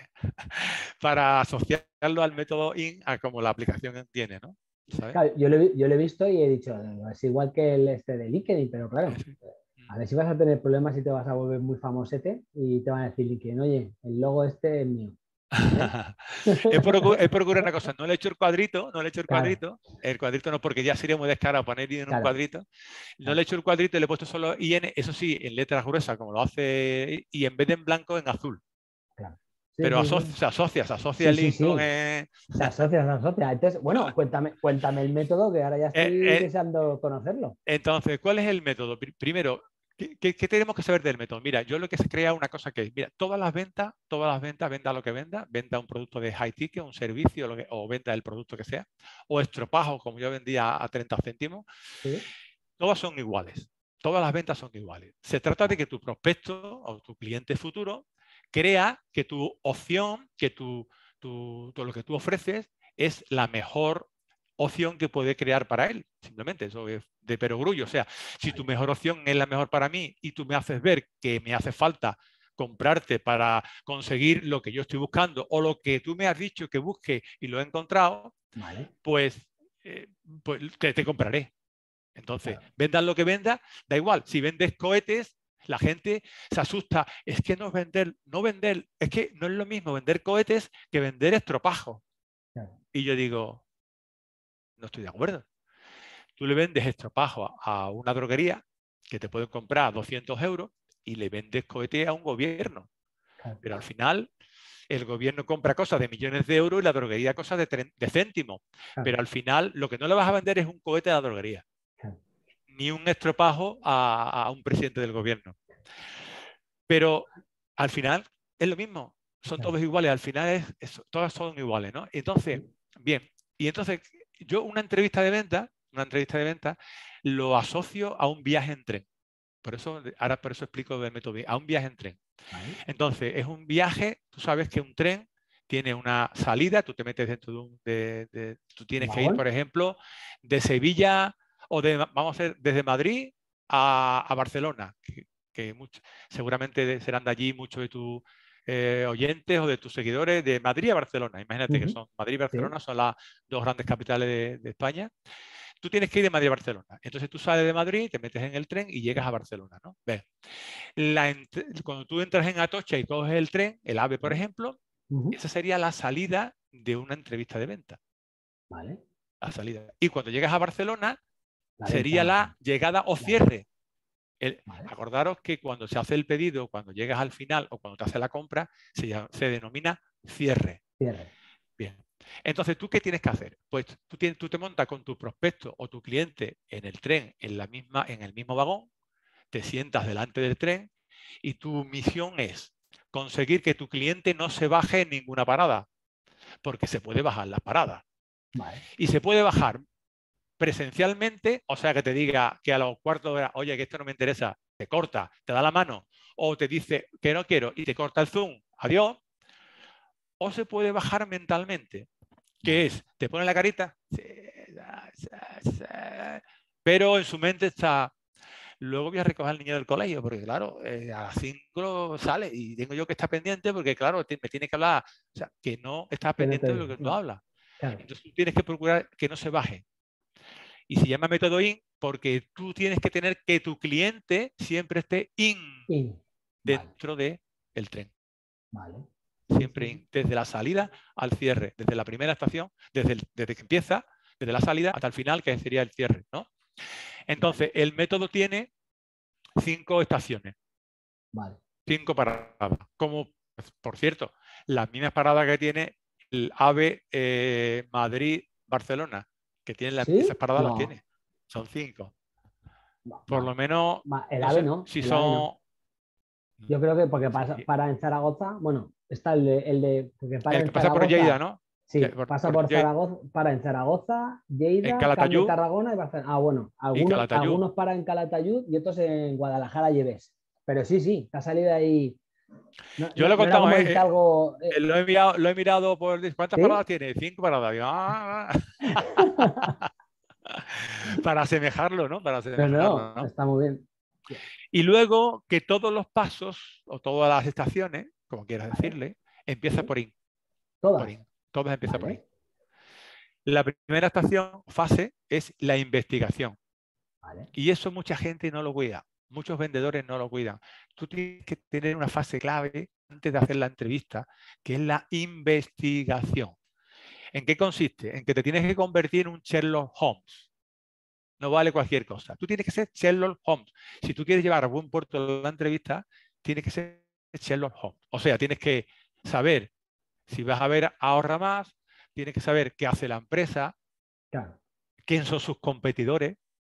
para asociarlo al método I N a como la aplicación tiene, ¿no? ¿Sabes? Claro, yo lo, he- yo lo he visto y he dicho, "No, es igual que el este de LinkedIn, pero claro, Sí. a ver si vas a tener problemas y te vas a volver muy famosete y te van a decir LinkedIn, oye, el logo este es mío, ¿sabes? He procurado, he procurado una cosa, no le he hecho el cuadrito, no le he hecho el Claro, cuadrito, el cuadrito no, porque ya sería muy descarado poner I N en un claro, cuadrito, no le he claro, hecho el cuadrito y le he puesto solo I N, eso sí, en letras gruesas, como lo hace, y en vez de en blanco, en azul. claro. Sí, Pero sí, aso- sí. se asocia, se asocia Sí, el sí, I N con... sí. eh, Se asocia, se asocia. Entonces, bueno, cuéntame, cuéntame el método que ahora ya eh, estoy eh, deseando conocerlo. entonces, ¿cuál es el método? Pri- Primero, ¿qué, qué- qué tenemos que saber del método? Mira, yo lo que se crea una cosa que es, mira, todas las ventas, todas las ventas, venda lo que venda, venda un producto de high ticket, un servicio lo que- o venda el producto que sea, o estropajo, como yo vendía a treinta céntimos, Sí, todas son iguales. Todas las ventas son iguales. Se trata de vale, que tu prospecto o tu cliente futuro crea que tu opción, que tu, tu- todo lo que tú ofreces es la mejor opción que puede crear para él. Simplemente eso es de perogrullo. O sea, si tu vale, mejor opción es la mejor para mí y tú me haces ver que me hace falta comprarte para conseguir lo que yo estoy buscando o lo que tú me has dicho que busque y lo he encontrado, vale, pues, eh, pues te, te compraré. Entonces, claro, vendas lo que vendas, da igual. Si vendes cohetes, la gente se asusta. Es que no es vender, no vender, es que no es lo mismo vender cohetes que vender estropajos. claro, Y yo digo, no estoy de acuerdo. Tú le vendes estropajos a a una droguería que te pueden comprar doscientos euros y le vendes cohetes a un gobierno. claro, Pero al final, el gobierno compra cosas de millones de euros y la droguería cosas de, tre- de céntimos. Pero claro, al final, lo que no le vas a vender es un cohete a la droguería, claro, ni un estropajo a, a un presidente del gobierno. Pero al final es lo mismo, son claro. todos iguales, al final es, es- todas son iguales, ¿no? Entonces, Sí, bien, y entonces yo una entrevista de venta, una entrevista de venta, lo asocio a un viaje en tren. Por eso, ahora por eso explico del método, a un viaje en tren. vale, Entonces, es un viaje, tú sabes que un tren tiene una salida, tú te metes dentro de un, de, de- tú un tienes que ir, vagón, por ejemplo, de Sevilla o de, vamos a ver, desde Madrid a, a Barcelona, que mucho, seguramente serán de allí muchos de tus eh, oyentes o de tus seguidores, de Madrid a Barcelona. Imagínate uh-huh. que son Madrid y Barcelona, sí. son las dos grandes capitales de, de España. Tú tienes que ir de Madrid a Barcelona. Entonces tú sales de Madrid, te metes en el tren y llegas a Barcelona, ¿no? Ves, la, cuando tú entras en Atocha y coges el tren, el AVE, por ejemplo, uh-huh. esa sería la salida de una entrevista de venta. Vale. La salida. Y cuando llegas a Barcelona, la sería venta. la llegada o cierre. El, vale. Acordaros que cuando se hace el pedido, cuando llegas al final o cuando te hace la compra, se, se denomina cierre. Cierre. Bien. Entonces, ¿tú qué tienes que hacer? Pues tú, tienes, tú te montas con tu prospecto o tu cliente en el tren, en, la misma, en el mismo vagón, te sientas delante del tren y tu misión es conseguir que tu cliente no se baje en ninguna parada, porque se puede bajar la parada. Vale. Y se puede bajar presencialmente, o sea, que te diga que a los cuartos de hora, oye, que esto no me interesa, te corta, te da la mano, o te dice que no quiero y te corta el Zoom, adiós. O se puede bajar mentalmente, que es, te pone la carita, pero en su mente está, luego voy a recoger al niño del colegio, porque claro, eh, a las cinco sale y tengo yo que estar pendiente, porque claro, te, me tiene que hablar, o sea, que no estás pendiente de lo que tú no. hablas. Claro. Entonces tú tienes que procurar que no se baje. Y se llama método in porque tú tienes que tener que tu cliente siempre esté in, in. dentro Vale. del tren. Vale. Siempre in, desde la salida al cierre, desde la primera estación, desde, el, desde que empieza, desde la salida hasta el final, que sería el cierre, ¿no? Entonces, vale. el método tiene cinco estaciones. Vale. Cinco paradas. Como, por cierto, las mismas paradas que tiene el AVE eh, Madrid-Barcelona, que tiene las, ¿Sí? esas paradas no. las tiene. Son cinco. No, Por no. lo menos. El no AVE sé, no. si el son. AVE no. Yo creo que porque pasa, Sí. para en Zaragoza, bueno, está el de, el de porque para el en que pasa Zaragoza, por Lleida, ¿no? Sí, por, pasa por por Lleida, Zaragoza, para en Zaragoza, Lleida, en Camp de Calatayud Tarragona y Barcelona. Ah, bueno, y algunos, Calatayud. algunos para en Calatayud y otros en Guadalajara Lleves. Pero sí, sí, te ha salido ahí. No, Yo no, lo he no era contado, como eh, irte eh, algo. Eh. Lo, he mirado, lo he mirado por. ¿Cuántas ¿Sí? paradas tiene? Cinco paradas. Ah, para asemejarlo, ¿no? Para asemejarlo, no, no, ¿no? está muy bien. Y luego que todos los pasos o todas las estaciones, como quieras Vale. decirle, empieza ¿Sí? por in. Todas. Por in. Todas empiezan Vale. por in. La primera estación, fase, es la investigación. Vale. Y eso mucha gente no lo cuida. Muchos vendedores no lo cuidan. Tú tienes que tener una fase clave antes de hacer la entrevista, que es la investigación. ¿En qué consiste? En que te tienes que convertir en un Sherlock Holmes. No vale cualquier cosa. Tú tienes que ser Sherlock Holmes. Si tú quieres llevar a buen puerto la entrevista, tienes que ser Sherlock Holmes. O sea, tienes que saber si vas a ver Ahorra Más, tienes que saber qué hace la empresa, Claro. quién son sus competidores,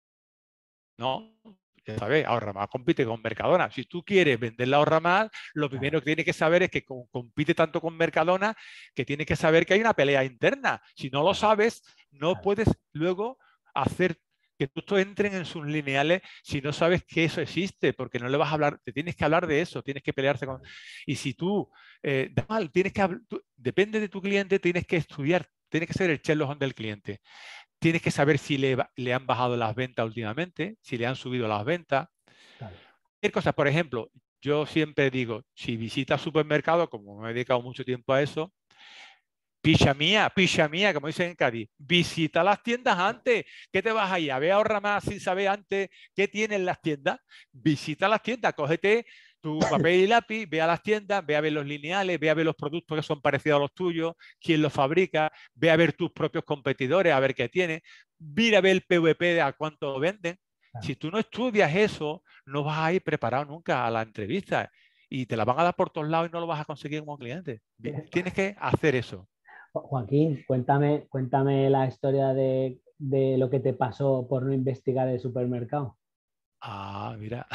¿no? Ya sabes, Ahorra Más compite con Mercadona. Si tú quieres vender la Ahorra Más, lo primero claro. que tienes que saber es que compite tanto con Mercadona que tienes que saber que hay una pelea interna. Si no lo sabes, no claro. puedes luego hacer que tú entres en sus lineales si no sabes que eso existe, porque no le vas a hablar, te tienes que hablar de eso, tienes que pelearse con... Y si tú, eh, mal, tienes que tú, depende de tu cliente, tienes que estudiar, tienes que ser el Sherlock Holmes del cliente. Tienes que saber si le, le han bajado las ventas últimamente, si le han subido las ventas. Claro. Cualquier cosa, por ejemplo, yo siempre digo, si visitas supermercado, como me he dedicado mucho tiempo a eso, picha mía, picha mía, como dicen en Cádiz, visita las tiendas antes. ¿Qué te vas a ir a ver Ahorra Más sin saber antes qué tienen las tiendas? Visita las tiendas, cógete tu papel y lápiz, ve a las tiendas, ve a ver los lineales, ve a ver los productos que son parecidos a los tuyos, quién los fabrica, ve a ver tus propios competidores, a ver qué tienen, mira a ver el P V P de a cuánto venden. Claro. Si tú no estudias eso, no vas a ir preparado nunca a la entrevista y te la van a dar por todos lados y no lo vas a conseguir como cliente. Tienes que hacer eso. Joaquín, cuéntame, cuéntame la historia de, de lo que te pasó por no investigar el supermercado. Ah, mira.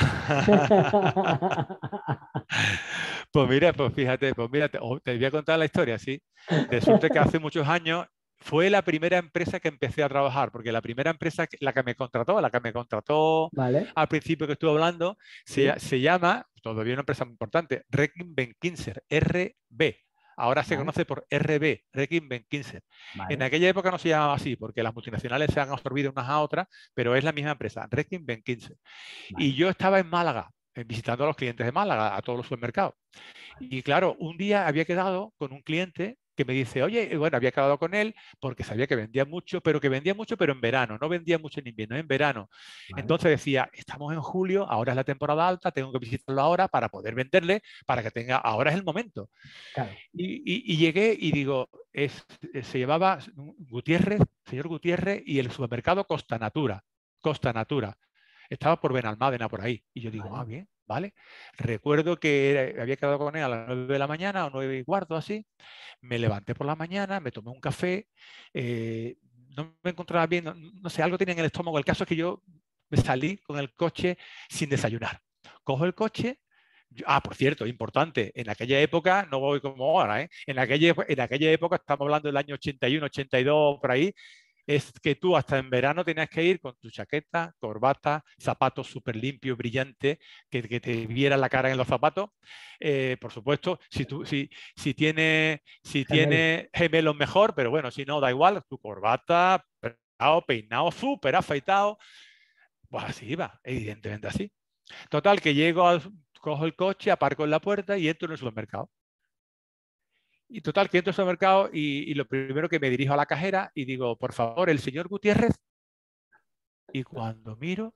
Pues mira, pues fíjate, pues mira, te, te voy a contar la historia, ¿sí? Resulta que hace muchos años fue la primera empresa que empecé a trabajar, porque la primera empresa, la que me contrató, la que me contrató vale. al principio que estuve hablando, se, ¿Sí? se llama, todavía una empresa muy importante, Reckitt Benckiser, R B. Ahora se vale. conoce por R B, Reckitt Benckiser. Vale. En aquella época no se llamaba así, porque las multinacionales se han absorbido unas a otras, pero es la misma empresa, Reckitt Benckiser. Vale. Y yo estaba en Málaga, eh, visitando a los clientes de Málaga, a todos los supermercados. Y claro, un día había quedado con un cliente que me dice, oye, bueno, había quedado con él porque sabía que vendía mucho, pero que vendía mucho, pero en verano, no vendía mucho en invierno, en verano. Vale. Entonces decía, estamos en julio, ahora es la temporada alta, tengo que visitarlo ahora para poder venderle, para que tenga, ahora es el momento. Claro. Y, y- y llegué y digo, es, se llevaba Gutiérrez, señor Gutiérrez, y el supermercado Costa Natura, Costa Natura. Estaba por Benalmádena, por ahí. Y yo digo, Vale. ah, bien, vale. Recuerdo que era- había quedado con él a las nueve de la mañana o nueve y cuarto, así. Me levanté por la mañana, me tomé un café, eh, no me encontraba bien, no, no sé, algo tenía en el estómago. El caso es que yo me salí con el coche sin desayunar. Cojo el coche. yo- ah, por cierto, importante, en aquella época, no voy como ahora, ¿eh? En aquella, epo- en aquella época, estamos hablando del año ochenta y uno, ochenta y dos, por ahí, es que tú hasta en verano tenías que ir con tu chaqueta, corbata, zapatos súper limpios, brillantes, que, que te viera la cara en los zapatos. Eh, por supuesto, si, tú, si, si tiene, si Gemelo. tiene gemelos mejor, pero bueno, si no, da igual, tu corbata, peinado, peinado súper afeitado, pues así iba, evidentemente así. Total, que llego, al, cojo el coche, aparco en la puerta y entro en el supermercado. Y total, que entro al supermercado y, y lo primero que me dirijo a la cajera y digo, por favor, el señor Gutiérrez. Y cuando miro,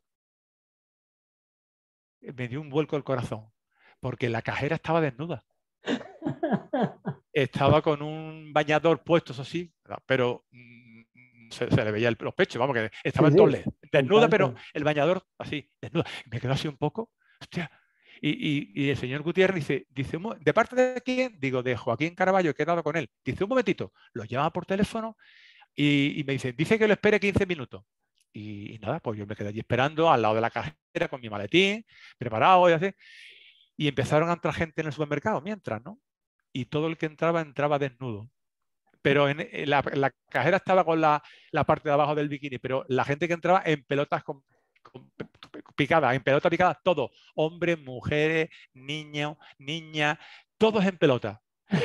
eh, me dio un vuelco el corazón, porque la cajera estaba desnuda. Estaba con un bañador puesto, eso sí, pero mm, se, se le veía el- los pechos, vamos, que estaba Sí, en sí, topless. en Desnuda, pero calzón. el bañador así, desnuda. Me quedó así un poco, hostia. Y, y- y el señor Gutiérrez dice, dice, "Un mo- ¿de parte de quién?" Digo, de Joaquín Caraballo, he quedado con él. Dice, un momentito, lo llama por teléfono y, y me dice, dice que lo espere quince minutos. Y, y nada, pues yo me quedé allí esperando al lado de la cajera con mi maletín, preparado y así. Y empezaron a entrar gente en el supermercado mientras, ¿no? Y todo el que entraba, entraba desnudo. Pero en, en la, la cajera estaba con la, la parte de abajo del bikini, pero la gente que entraba en pelotas con, con picadas, en pelotas picadas, todos, hombres, mujeres, niños, niñas, todos en pelota.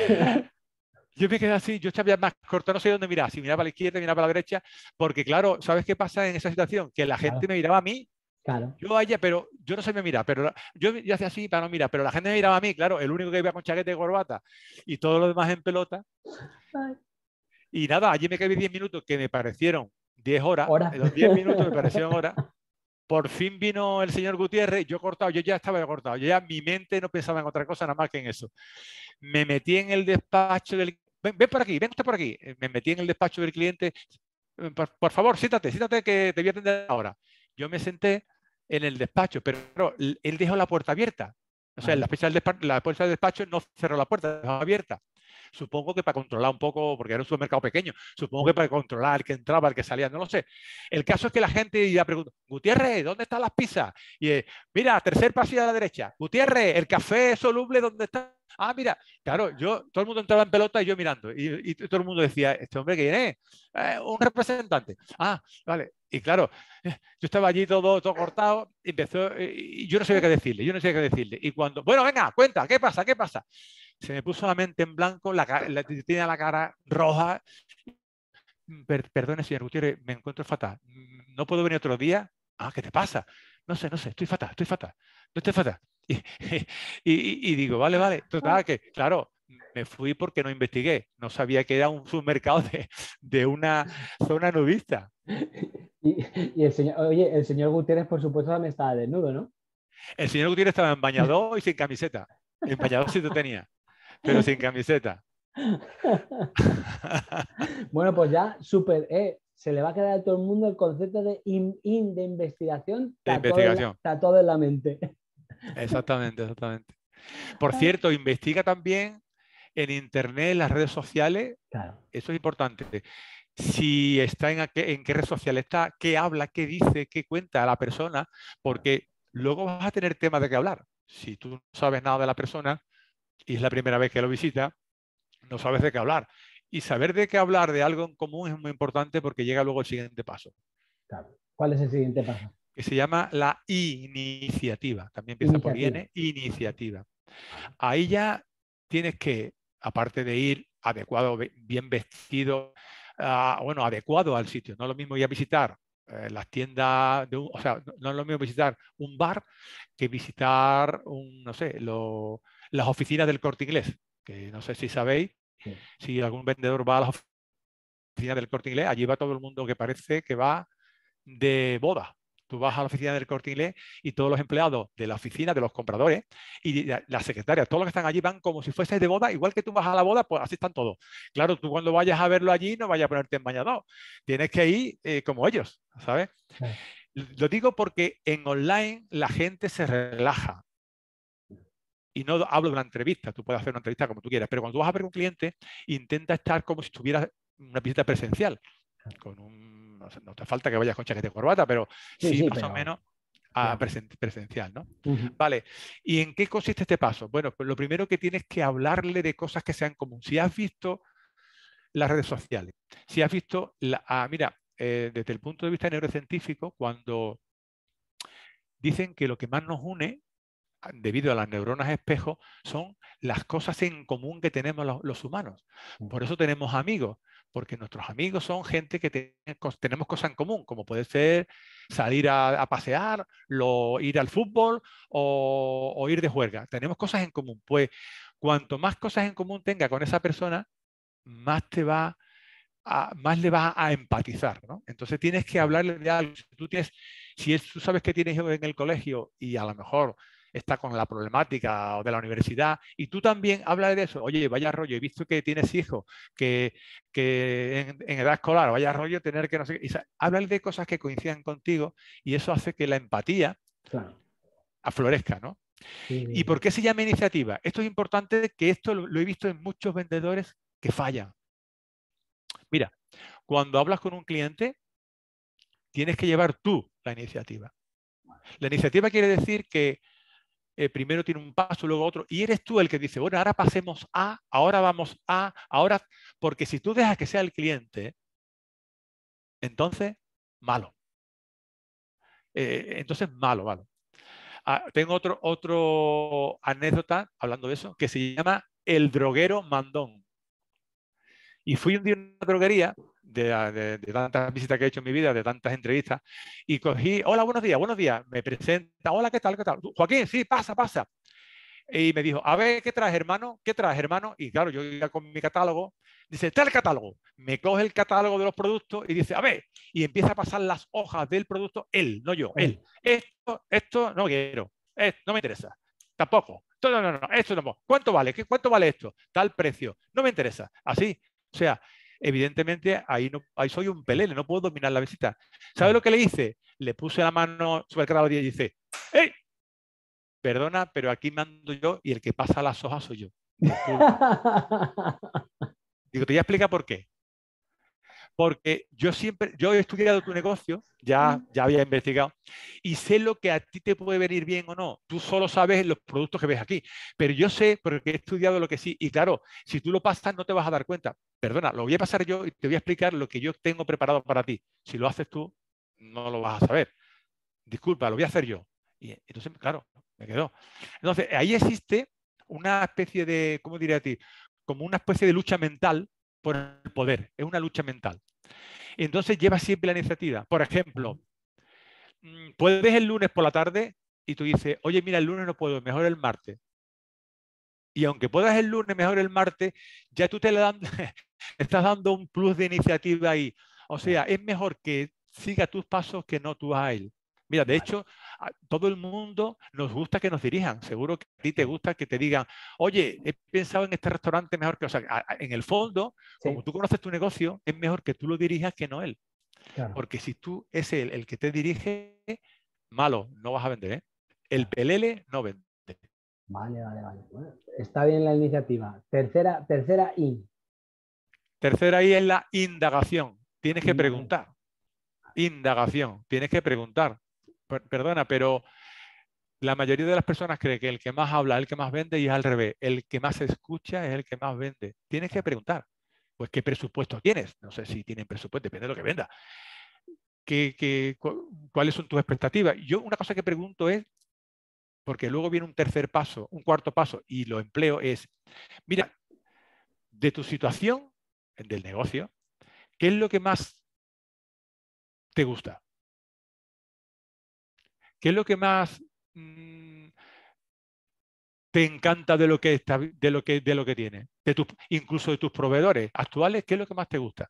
Yo me quedé así, yo estaba más corto, no sé dónde mirar, si miraba para la izquierda, miraba para la derecha, porque claro, ¿sabes qué pasa en esa situación? Que la gente Claro, me miraba a mí, claro. yo a ella, pero yo no sabía mirar, pero la- yo, yo hacía así para no mirar, pero la gente me miraba a mí, claro, el único que iba con chaqueta y corbata y todos los demás en pelota. Ay, Y nada, allí me quedé diez minutos que me parecieron diez horas, hora. en los diez minutos me parecieron horas. Por fin vino el señor Gutiérrez, yo cortado, yo ya estaba cortado, yo ya mi mente no pensaba en otra cosa nada más que en eso. Me metí en el despacho del... Ven, ven por aquí, ven usted por aquí. Eh, Me metí en el despacho del cliente. eh, Por, por favor, siéntate, siéntate que te voy a atender ahora. Yo me senté en el despacho, pero claro, l- él dejó la puerta abierta. O sea, la, Vale. fecha del despa- la puerta del despacho no cerró la puerta, la dejó abierta. Supongo que para controlar un poco, porque era un supermercado pequeño, supongo que Sí. para controlar el que entraba, el que salía, no lo sé. El caso es que la gente iba preguntando, Gutiérrez, ¿dónde están las pizzas? Y eh, mira, tercer pasillo a la derecha. Gutiérrez, el café soluble, ¿dónde está? Ah, mira, claro, yo, todo el mundo entraba en pelota y yo mirando. Y, y todo el mundo decía, ¿este hombre quién es? "Eh, un representante. Ah, vale. Y claro, eh, yo estaba allí todo, todo cortado, y empezó, eh, y yo no sabía qué decirle, yo no sabía qué decirle. Y cuando, bueno, venga, cuenta, ¿qué pasa? ¿Qué pasa? Se me puso la mente en blanco, la, ca- la- tenía la cara roja. Per- perdone, señor Gutiérrez, me encuentro fatal. Mm, ¿No puedo venir otro día? Ah, ¿qué te pasa? No sé, no sé, estoy fatal, estoy fatal, no estoy fatal. Y, y- y digo, vale, vale. Total, que claro, me fui porque no investigué. No sabía que era un supermercado de, de una zona nudista. Y, y el señor, oye, el señor Gutiérrez, por supuesto, también estaba desnudo, ¿no? El señor Gutiérrez estaba en bañador y sin camiseta. En bañador sí lo tenía, pero sin camiseta. Bueno, pues ya, súper, eh, se le va a quedar a todo el mundo el concepto de in, in de investigación, De está todo, en la, investigación. está todo en la mente. Exactamente, exactamente. Por cierto, investiga también en Internet, en las redes sociales, Claro, eso es importante. Si está en, a qué, en qué red social está, qué habla, qué dice, qué cuenta a la persona, claro, porque luego vas a tener temas de qué hablar. Si tú no sabes nada de la persona y es la primera vez que lo visita, no sabes de qué hablar. Y saber de qué hablar de algo en común es muy importante porque llega luego el siguiente paso, claro. ¿Cuál es el siguiente paso? que se llama la iniciativa. También empieza por Iniciativa. I N, iniciativa. Vale. Ahí ya tienes que, aparte de ir adecuado, bien vestido, uh, bueno, adecuado al sitio, no es lo mismo ir a visitar eh, las tiendas, de un, o sea, no, no es lo mismo visitar un bar que visitar, un, no sé, lo, las oficinas del Corte Inglés, que no sé si sabéis, Sí. si algún vendedor va a las oficinas del Corte Inglés, allí va todo el mundo que parece que va de boda. Tú vas a la oficina del Corte Inglés y todos los empleados de la oficina, de los compradores y la, la secretaria, todos los que están allí van como si fueses de boda, igual que tú vas a la boda, pues así están todos. Claro, tú cuando vayas a verlo allí no vayas a ponerte en bañador, tienes que ir eh, como ellos, ¿sabes? Claro. Lo digo porque en online la gente se relaja. Y no hablo de una entrevista, tú puedes hacer una entrevista como tú quieras, pero cuando tú vas a ver un cliente, intenta estar como si estuvieras en una visita presencial. Con un, no, sé, no te falta que vayas con chaqueta y corbata, pero Sí, sí sí, más o pero menos a ya. presen, presencial, ¿no? Ujú. Vale, ¿y en qué consiste este paso? Bueno, pues lo primero que tienes que hablarle de cosas que sean comunes. Si has visto las redes sociales, si has visto, la, ah, mira, eh, desde el punto de vista neurocientífico, cuando dicen que lo que más nos une debido a las neuronas espejo, son las cosas en común que tenemos los, los humanos. Por eso tenemos amigos, porque nuestros amigos son gente que te, tenemos cosas en común, como puede ser salir a, a pasear, lo, ir al fútbol o, o ir de juerga. Tenemos cosas en común. Pues cuanto más cosas en común tenga con esa persona, más te va a, más le vas a empatizar, ¿no? Entonces tienes que hablarle de algo. Si tú, tienes, si es, tú sabes que tienes hijos en el colegio y a lo mejor está con la problemática o de la universidad y tú también hablas de eso. Oye, vaya rollo, he visto que tienes hijos que, que en, en edad escolar, vaya rollo tener que no sé qué. Háblale de cosas que coincidan contigo y eso hace que la empatía Claro. aflorezca, ¿no? Sí, ¿Y sí, por sí. qué se llama iniciativa? Esto es importante, que esto lo, lo he visto en muchos vendedores que fallan. Mira, cuando hablas con un cliente, tienes que llevar tú la iniciativa. La iniciativa quiere decir que eh, primero tiene un paso, luego otro, y eres tú el que dice, bueno, ahora pasemos a, ahora vamos a, ahora, porque si tú dejas que sea el cliente, entonces, malo. Eh, entonces, malo, malo. Ah, tengo otro, otro anécdota hablando de eso, que se llama el droguero mandón. Y fui un día a una droguería, de, de, de tantas visitas que he hecho en mi vida, de tantas entrevistas, y cogí, hola, buenos días, buenos días, me presenta, hola, ¿qué tal, qué tal? Joaquín, sí, pasa, pasa. Y me dijo, a ver, ¿qué traes, hermano? ¿Qué traes, hermano? Y claro, yo iba con mi catálogo, dice, está el catálogo. Me coge el catálogo de los productos y dice, a ver, y empieza a pasar las hojas del producto, él, no yo, él. Eh, Esto, esto no quiero, esto no me interesa, tampoco. No, no, no, no, esto no. ¿Cuánto vale? ¿Qué, ¿Cuánto vale esto? Tal precio. No me interesa. Así. O sea, evidentemente ahí, no, ahí soy un pelele, no puedo dominar la visita. ¿Sabe lo claro. que le hice? Le puse la mano sobre el catálogo y dice, ¡hey! Perdona, pero aquí mando yo y el que pasa las hojas soy yo. Disculpa. Digo, te voy a explicar por qué. Porque yo siempre, yo he estudiado tu negocio, ya, ya había investigado, y sé lo que a ti te puede venir bien o no. Tú solo sabes los productos que ves aquí. Pero yo sé, porque he estudiado lo que sí. Y claro, si tú lo pasas, no te vas a dar cuenta. Perdona, lo voy a pasar yo y te voy a explicar lo que yo tengo preparado para ti. Si lo haces tú, no lo vas a saber. Disculpa, lo voy a hacer yo. Y entonces, claro, me quedó. Entonces, ahí existe una especie de, ¿cómo diría a ti? Como una especie de lucha mental por el poder. Es una lucha mental. Entonces, lleva siempre la iniciativa. Por ejemplo, puedes el lunes por la tarde y tú dices, oye, mira, el lunes no puedo, mejor el martes. Y aunque puedas el lunes, mejor el martes, ya tú te le dan, estás dando un plus de iniciativa ahí. O sea, es mejor que siga tus pasos que no tú a él. Mira, de Vale. hecho, a todo el mundo nos gusta que nos dirijan. Seguro que a ti te Sí, gusta que te digan, oye, he pensado en este restaurante mejor que... O sea, a- a- en el fondo, como sí, tú conoces tu negocio, es mejor que tú lo dirijas que no él. claro. Porque si tú es él el que te dirige, malo, no vas a vender, ¿eh? El Claro. pelele no vende. Vale, vale, vale. Bueno, está bien la iniciativa. Tercera, tercera I. Tercera ahí es la indagación. Tienes que Vale. preguntar. Indagación. Tienes que preguntar. Per- Perdona, pero la mayoría de las personas cree que el que más habla es el que más vende y es al revés. El que más escucha es el que más vende. Tienes que preguntar. Pues, ¿qué presupuesto tienes? No sé si tienen presupuesto, depende de lo que venda. ¿Qué, qué, cu- ¿Cuáles son tus expectativas? Yo una cosa que pregunto es, porque luego viene un tercer paso, un cuarto paso, y lo empleo, es, mira, de tu situación, del negocio, ¿qué es lo que más te gusta? ¿Qué es lo que más mmm, te encanta de lo que está, de lo que, de lo que tienes? De tus, incluso de tus proveedores actuales, ¿qué es lo que más te gusta?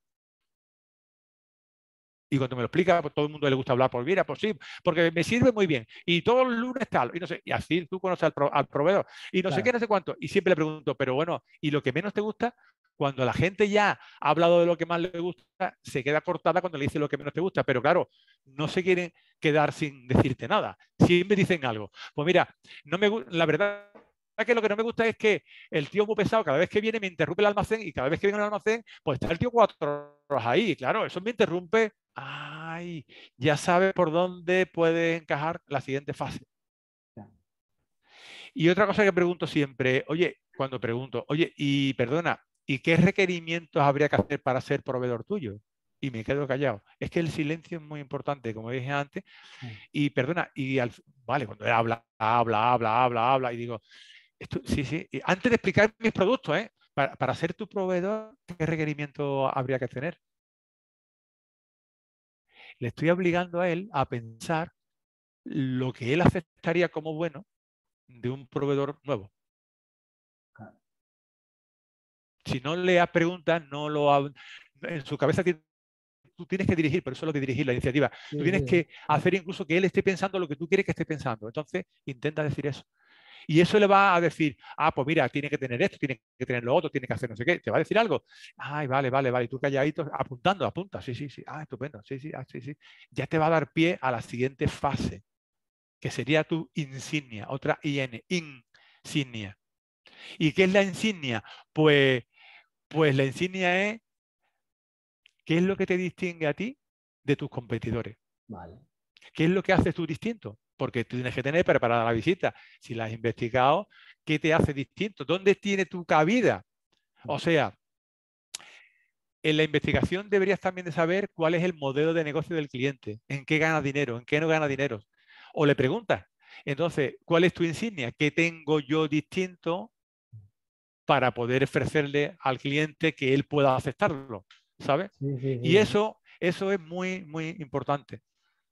Y cuando me lo explica, pues todo el mundo le gusta hablar por mira, pues sí, porque me sirve muy bien. Y todos los lunes tal, y no sé, y así tú conoces al, pro, al proveedor. Y no sé qué, Claro, no sé cuánto. Y siempre le pregunto, pero bueno, ¿y lo que menos te gusta? Cuando la gente ya ha hablado de lo que más le gusta, se queda cortada cuando le dice lo que menos te gusta. Pero claro, no se quieren quedar sin decirte nada. Siempre dicen algo. Pues mira, no me, la verdad que lo que no me gusta es que el tío es muy pesado, cada vez que viene me interrumpe el almacén y cada vez que viene al almacén, pues está el tío cuatro horas ahí. Y claro, eso me interrumpe. Ay, ya sabe por dónde puede encajar la siguiente fase. claro. Y otra cosa que pregunto siempre, oye, cuando pregunto, oye, y perdona, ¿y qué requerimientos habría que hacer para ser proveedor tuyo? Y me quedo callado. Es que el silencio es muy importante, como dije antes. Claro. Y perdona, y al, vale, cuando él habla, habla, habla, habla, habla, y digo, esto, sí, sí, y antes de explicar mis productos, ¿eh? Para, para ser tu proveedor, ¿qué requerimientos habría que tener? Le estoy obligando a él a pensar lo que él aceptaría como bueno de un proveedor nuevo. Claro. Si no le preguntas, no lo ha, en su cabeza tú tienes que dirigir, pero eso es lo de dirigir la iniciativa. Tú Sí, tienes sí, sí. que hacer incluso que él esté pensando lo que tú quieres que esté pensando. Entonces, intenta decir eso. Y eso le va a decir, ah, pues mira, tiene que tener esto, tiene que tener lo otro, tiene que hacer no sé qué. ¿Te va a decir algo? Ay, vale, vale, vale. Y tú calladito, apuntando, apunta. Sí, sí, sí. Ah, estupendo. Sí, sí, ah, sí, sí. Ya te va a dar pie a la siguiente fase, que sería tu insignia, otra I N, insignia. ¿Y qué es la insignia? Pues, pues la insignia es qué es lo que te distingue a ti de tus competidores. Vale. ¿Qué es lo que haces tú distinto? Porque tú tienes que tener preparada la visita. Si la has investigado, ¿qué te hace distinto? ¿Dónde tiene tu cabida? O sea, en la investigación deberías también de saber cuál es el modelo de negocio del cliente, en qué gana dinero, en qué no gana dinero. O le preguntas, entonces, ¿cuál es tu insignia? ¿Qué tengo yo distinto para poder ofrecerle al cliente que él pueda aceptarlo? ¿Sabes? Sí, sí, Y sí, sí. eso, eso es muy, muy importante.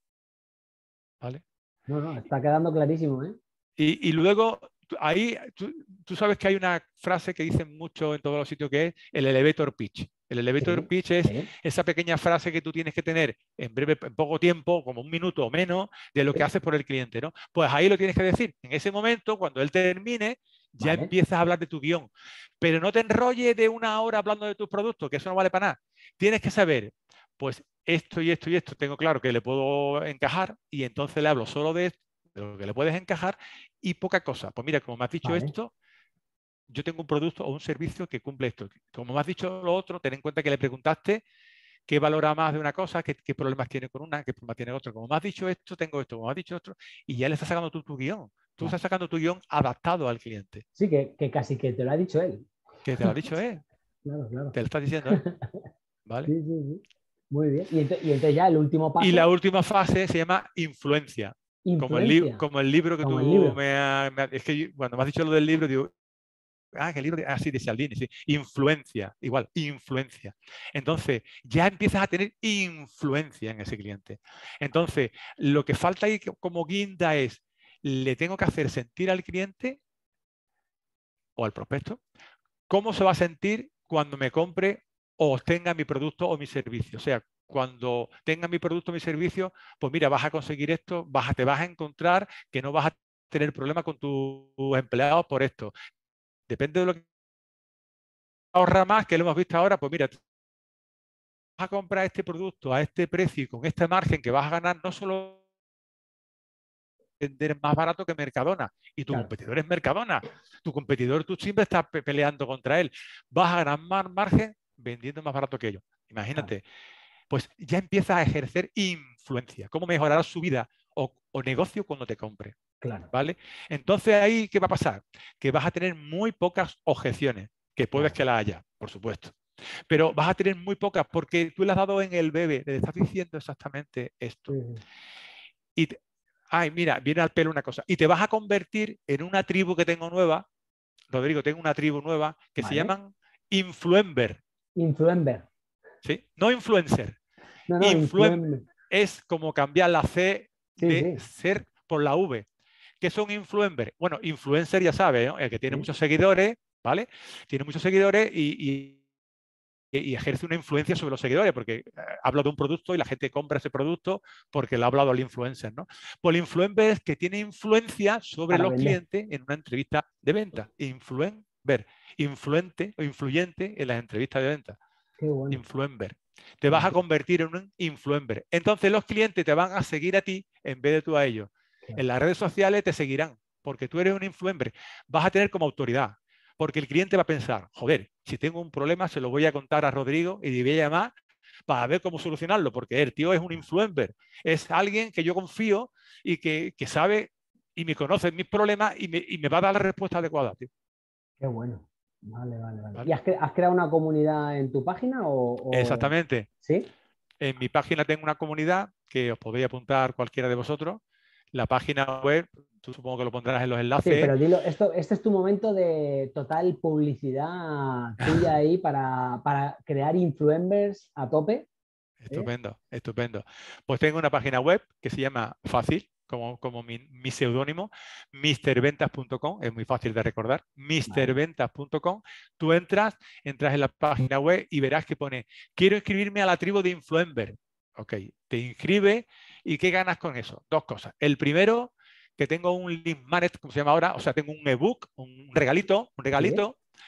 ¿Vale? No, no, está quedando clarísimo, ¿eh? Y, y luego, ahí, tú, tú, sabes que hay una frase que dicen mucho en todos los sitios que es el elevator pitch. El elevator Sí, pitch es sí, esa pequeña frase que tú tienes que tener en breve, en poco tiempo, como un minuto o menos, de lo que sí. haces por el cliente, ¿no? Pues ahí lo tienes que decir. En ese momento, cuando él termine, ya Vale, empiezas a hablar de tu guión. Pero no te enrolles de una hora hablando de tus productos, que eso no vale para nada. Tienes que saber, pues esto y esto y esto tengo claro que le puedo encajar y entonces le hablo solo de esto, de lo que le puedes encajar y poca cosa. Pues mira, como me has dicho vale, esto, yo tengo un producto o un servicio que cumple esto. Como me has dicho lo otro, ten en cuenta que le preguntaste qué valora más de una cosa, qué, qué problemas tiene con una, qué problemas tiene con otra. Como me has dicho esto, tengo esto, como me has dicho otro, y ya le estás sacando tú tu guión. Tú vale. estás sacando tu guión adaptado al cliente. Sí, que, que casi que te lo ha dicho él. Que te lo ha dicho él, Claro, claro. te lo estás diciendo él, ¿vale? Sí, sí, sí. Muy bien. Y, ent y entonces ya el último Y la paso, última fase se llama influencia. Como el, li influencia, como el libro que como el tú libro. me has... Es que yo, cuando me has dicho lo del libro, digo, ah, que el libro, ah, sí, de Cialdini, sí. Influencia, igual, influencia. Entonces, ya empiezas a tener influencia en ese cliente. Entonces, lo que falta ahí como guinda es, le tengo que hacer sentir al cliente o al prospecto cómo se va a sentir cuando me compre o obtenga mi producto o mi servicio. O sea, cuando tenga mi producto o mi servicio, pues mira, vas a conseguir esto, vas a, te vas a encontrar que no vas a tener problemas con tus empleados por esto. Depende de lo que ahorra más, que lo hemos visto ahora, pues mira, vas a comprar este producto a este precio y con este margen que vas a ganar, no solo vender más barato que Mercadona, y tu Claro, competidor es Mercadona, tu competidor tú siempre estás pe peleando contra él, vas a ganar más margen vendiendo más barato que ellos. claro, Imagínate, pues ya empiezas a ejercer influencia, cómo mejorará su vida o, o negocio cuando te compre. claro, ¿Vale? Entonces ahí, ¿qué va a pasar? Que vas a tener muy pocas objeciones, que puedes claro. que las haya, por supuesto. Pero vas a tener muy pocas porque tú le has dado en el bebé, le estás diciendo exactamente Sí, esto. sí. Y te, ay, mira, viene al pelo una cosa. Y te vas a convertir en una tribu que tengo nueva, Rodrigo, tengo una tribu nueva que se Vale. llaman influencer, Influencer. ¿sí? No influencer. No, no, Influen influen. es como cambiar la C Sí, de sí. ser por la V. ¿Qué son influencers? Bueno, influencer ya sabes, ¿no? El que tiene Sí. muchos seguidores, ¿vale? Tiene muchos seguidores y, y, y ejerce una influencia sobre los seguidores, porque eh, habla de un producto y la gente compra ese producto porque le ha hablado al influencer, ¿no? Pues el influencer es que tiene influencia sobre Para los vender. clientes en una entrevista de venta. Influencer, influente o influyente en las entrevistas de venta. Qué bueno. Influencer. Te vas a convertir en un influencer. Entonces los clientes te van a seguir a ti en vez de tú a ellos. En las redes sociales te seguirán porque tú eres un influencer. Vas a tener como autoridad. Porque el cliente va a pensar, joder, si tengo un problema se lo voy a contar a Rodrigo y le voy a llamar para ver cómo solucionarlo, porque el tío es un influencer. Es alguien que yo confío y que, que sabe y me conoce mis problemas y me, y me va a dar la respuesta adecuada, tío. Qué bueno. Vale, vale, vale. ¿Vale? ¿Y has, cre has creado una comunidad en tu página o, o... Exactamente. ¿Sí? En mi página tengo una comunidad que os podéis apuntar cualquiera de vosotros. La página web, tú supongo que lo pondrás en los Sí, enlaces. pero dilo, esto, este es tu momento de total publicidad tuya ahí para, para crear influencers a tope. ¿Eh? Estupendo, estupendo. Pues tengo una página web que se llama Fácil, como, como mi, mi seudónimo, mister ventas punto com, es muy fácil de recordar, mister ventas punto com. Tú entras, entras en la página web y verás que pone, quiero inscribirme a la tribu de influencer. Ok, te inscribe y ¿qué ganas con eso? Dos cosas. El primero, que tengo un link magnet, como se llama ahora, o sea, tengo un ebook, un regalito, un regalito, ¿sí?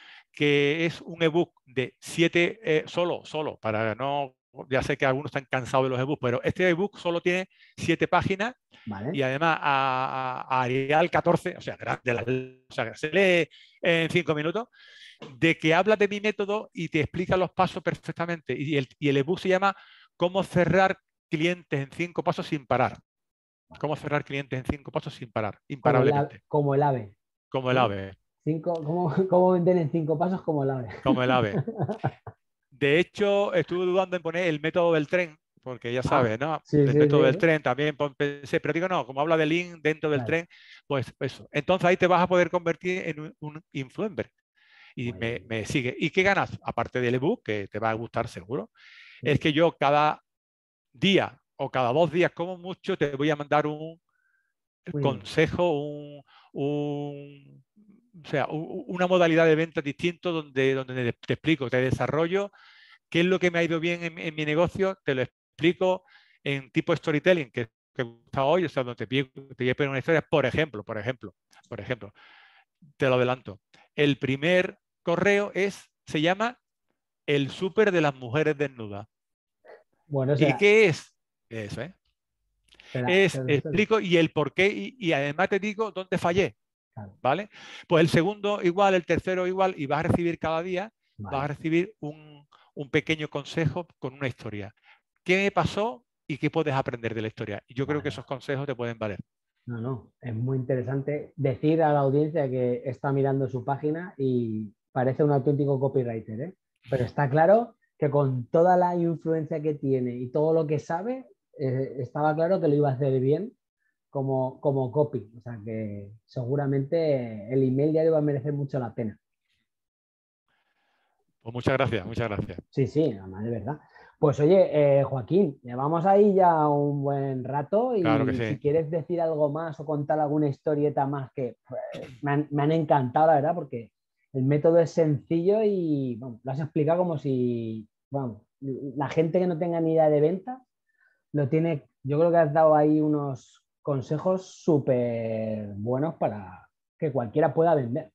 Que es un ebook de siete, eh, solo, solo, para no, ya sé que algunos están cansados de los ebooks, pero este ebook solo tiene siete páginas, vale. Y además a, a, a Arial catorce, o sea, de la, o sea, se lee en cinco minutos, de que habla de mi método y te explica los pasos perfectamente. Y el, y el ebook se llama Cómo cerrar clientes en cinco pasos sin parar. Cómo cerrar clientes en cinco pasos sin parar, imparablemente. Como el ave. Como el ave. Cinco, ¿cómo, ¿Cómo vender en cinco pasos como el ave? Como el ave. De hecho, estuve dudando en poner el método del tren, porque ya sabes, ¿no? Sí, el sí, método sí, del sí. tren también pensé, pero digo, no, como habla de link dentro del Claro. tren, pues eso. Entonces ahí te vas a poder convertir en un, un influencer. Y me, me sigue. ¿Y qué ganas? Aparte del ebook, que te va a gustar seguro, sí. Es que yo cada día o cada dos días, como mucho, te voy a mandar un Muy consejo, un, un, o sea, una modalidad de venta distinto donde, donde te explico, te desarrollo qué es lo que me ha ido bien en, en mi negocio, te lo explico en tipo storytelling, que, que gusta hoy, o sea, donde te, te voy a poner una historia, por ejemplo, por ejemplo, por ejemplo, te lo adelanto. El primer correo es, se llama El súper de las mujeres desnudas. Bueno, o sea, ¿y qué es? Eso, ¿eh? Pero, es, pero explico y el por qué y, y además te digo dónde fallé. Claro. ¿Vale? Pues el segundo igual, el tercero igual, y vas a recibir cada día, vale. Vas a recibir un, un pequeño consejo con una historia. ¿Qué me pasó y qué puedes aprender de la historia? Y yo vale. creo que esos consejos te pueden valer. No, no, es muy interesante decir a la audiencia que está mirando su página y parece un auténtico copywriter, ¿eh? Pero está claro que con toda la influencia que tiene y todo lo que sabe, eh, estaba claro que lo iba a hacer bien como, como copy. O sea que seguramente el email ya le va a merecer mucho la pena. Pues muchas gracias, muchas gracias. Sí, sí, además de verdad. Pues oye, eh, Joaquín, llevamos ahí ya un buen rato y claro que sí. Si quieres decir algo más o contar alguna historieta más que pues, me, han, me han encantado, la verdad, porque el método es sencillo y bueno, lo has explicado como si bueno, la gente que no tenga ni idea de ventas lo tiene. Yo creo que has dado ahí unos consejos súper buenos para que cualquiera pueda vender.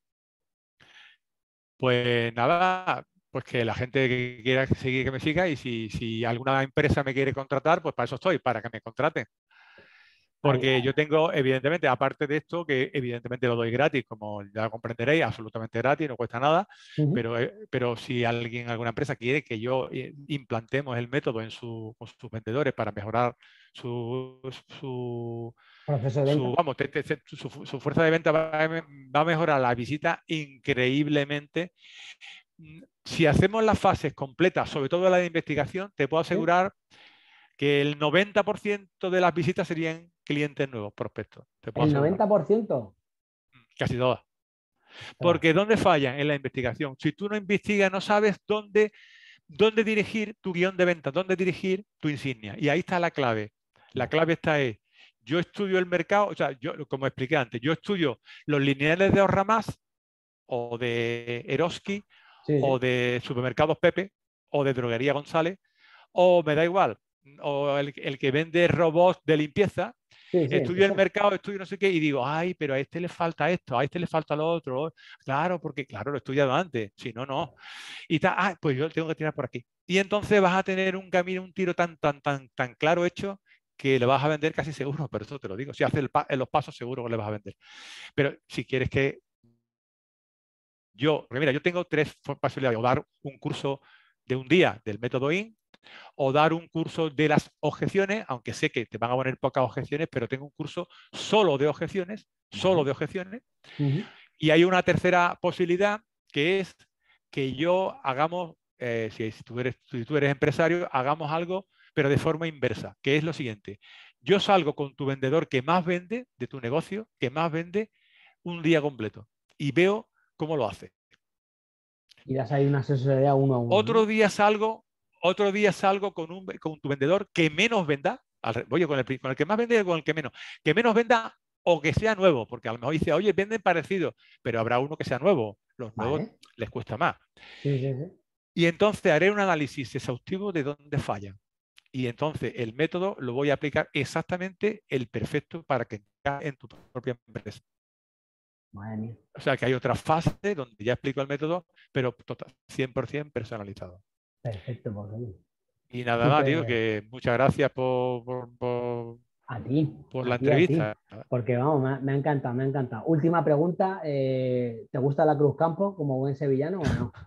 Pues nada, pues que la gente que quiera seguir que me siga y si, si alguna empresa me quiere contratar, pues para eso estoy, para que me contraten. Porque ay, yo tengo, evidentemente, aparte de esto, que evidentemente lo doy gratis, como ya comprenderéis, absolutamente gratis, no cuesta nada, uh-huh. pero, pero si alguien, alguna empresa quiere que yo implantemos el método en su, con sus vendedores para mejorar su, su, proceso de venta. Su, vamos, te, te, su, su fuerza de venta va a, va a mejorar la visita increíblemente. Si hacemos las fases completas, sobre todo la de investigación, te puedo asegurar ¿Sí? que el noventa por ciento de las visitas serían clientes nuevos, prospectos. Te puedo ¿El asegurar. noventa por ciento? Casi todas. Porque ¿dónde fallan? En la investigación. Si tú no investigas, no sabes dónde, dónde dirigir tu guión de venta, dónde dirigir tu insignia. Y ahí está la clave. La clave está ahí. yo estudio el mercado, o sea, yo, como expliqué antes, yo estudio los lineales de Ahorra Más o de Eroski Sí, o sí. de Supermercados Pepe o de Droguería González, o me da igual, o el, el que vende robots de limpieza. Sí, sí, el que Estudio el sea. mercado, estudio no sé qué, y digo, ay, pero a este le falta esto, a este le falta lo otro. Claro, porque claro, lo he estudiado antes, si no, no. Y está, ah, pues yo tengo que tirar por aquí. Y entonces vas a tener un camino, un tiro tan, tan, tan, tan claro hecho que le vas a vender casi seguro, pero eso te lo digo. Si haces el pa- los pasos, seguro que le vas a vender. Pero si quieres que yo, porque mira, yo tengo tres posibilidades: o dar un curso de un día del método I N, o dar un curso de las objeciones, aunque sé que te van a poner pocas objeciones, pero tengo un curso solo de objeciones, solo Vale. de objeciones. Ujú. Y hay una tercera posibilidad, que es que yo hagamos, eh, si, si, tú eres, si tú eres empresario, hagamos algo, pero de forma inversa, que es lo siguiente. Yo salgo con tu vendedor que más vende, de tu negocio, que más vende, un día completo, y veo cómo lo hace. Y das ahí una asesoría uno a uno, Otro ¿no? día salgo, otro día salgo con, un, con tu vendedor que menos venda, oye, con el, con el que más vende y con el que menos, que menos venda o que sea nuevo, porque a lo mejor dice, oye, venden parecido, pero habrá uno que sea nuevo. Los nuevos Vale. les cuesta más. Sí, sí, sí. Y entonces haré un análisis exhaustivo de dónde fallan. Y entonces el método lo voy a aplicar exactamente el perfecto para que encaje en tu propia empresa. Madre mía. O sea que hay otra fase donde ya explico el método, pero total, cien por ciento personalizado. Perfecto, pues oye. Y nada más, digo Súper. que muchas gracias por, por, por, A ti, por a la ti, a ti. entrevista. Porque vamos, me ha, me ha encantado, me ha encantado. Última pregunta, eh, ¿te gusta la Cruz Campo como buen sevillano o no?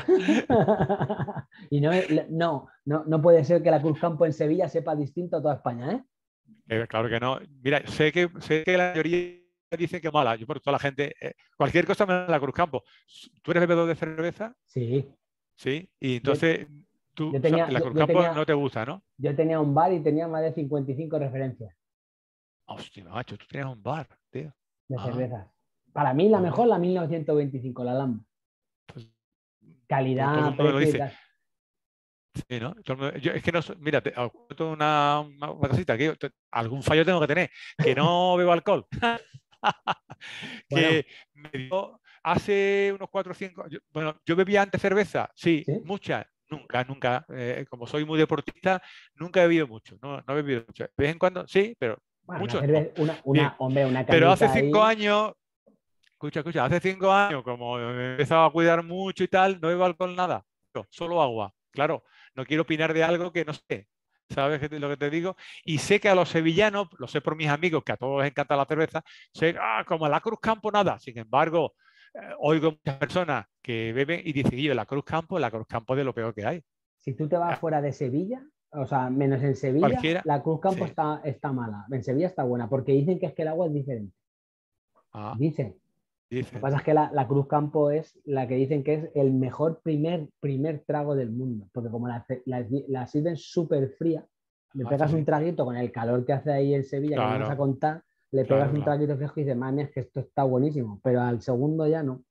Y no, no, no, no puede ser que la Cruz Campo en Sevilla sepa distinto a toda España, ¿eh? Eh, claro que no. Mira, sé que, sé que la mayoría dicen que mala. Yo por toda la gente, eh, cualquier cosa me da la Cruz Campo. ¿Tú eres bebedor de cerveza? Sí. Sí. Y Yo, entonces, tú, yo o sea, tenía, la yo, Cruz yo Campo tenía, no te gusta, ¿no? yo tenía un bar y tenía más de cincuenta y cinco referencias Hostia, macho, tú tenías un bar, tío. de Ajá. cervezas. Para mí la mejor, Joder. la mil novecientos veinticinco, la Lambda. Pues, pues todo el Calidad, mundo me lo precio y dice. tal. Sí, ¿no? Todo el mundo- yo, es que no, so- mira, te os cuento una, una, una cosita, que yo te- algún fallo tengo que tener, que no bebo alcohol. Bueno, Que me dio hace unos cuatro o cinco. Yo, bueno, yo bebía antes cerveza, sí, sí. muchas, nunca, nunca. Eh, como soy muy deportista, nunca he bebido mucho, no, no he bebido mucho. De vez en cuando, sí, pero Bueno, una muchos no. cerveza, una, Bien, una, hombre, una pero hace cañita cinco ahí. años, escucha, escucha, hace cinco años, como he empezado a cuidar mucho y tal, no bebo alcohol nada, no, solo agua. Claro, no quiero opinar de algo que no sé. ¿Sabes qué te- lo que te digo? Y sé que a los sevillanos, lo sé por mis amigos, que a todos les encanta la cerveza, sé, ah, como la Cruz Campo nada. Sin embargo, eh, oigo muchas personas que beben y dicen, yo, la Cruz Campo, la Cruz Campo es de lo peor que hay. Si tú te vas Ah, fuera de Sevilla, o sea, menos en Sevilla, cualquiera, la Cruz Campo sí. está, está mala. En Sevilla está buena, porque dicen que es que el agua es diferente. Ah, Dicen. Lo que dicen, pasa es ¿no? que la, la Cruz Campo es la que dicen que es el mejor primer, primer trago del mundo, porque como la, la, la sirven súper fría, le Ah, esto pegas un sí. traguito con el calor que hace ahí en Sevilla, que no vas a Claro, contar, le pegas claro, un claro. traguito fresco y dices, mami, es que esto está buenísimo, pero al segundo ya no.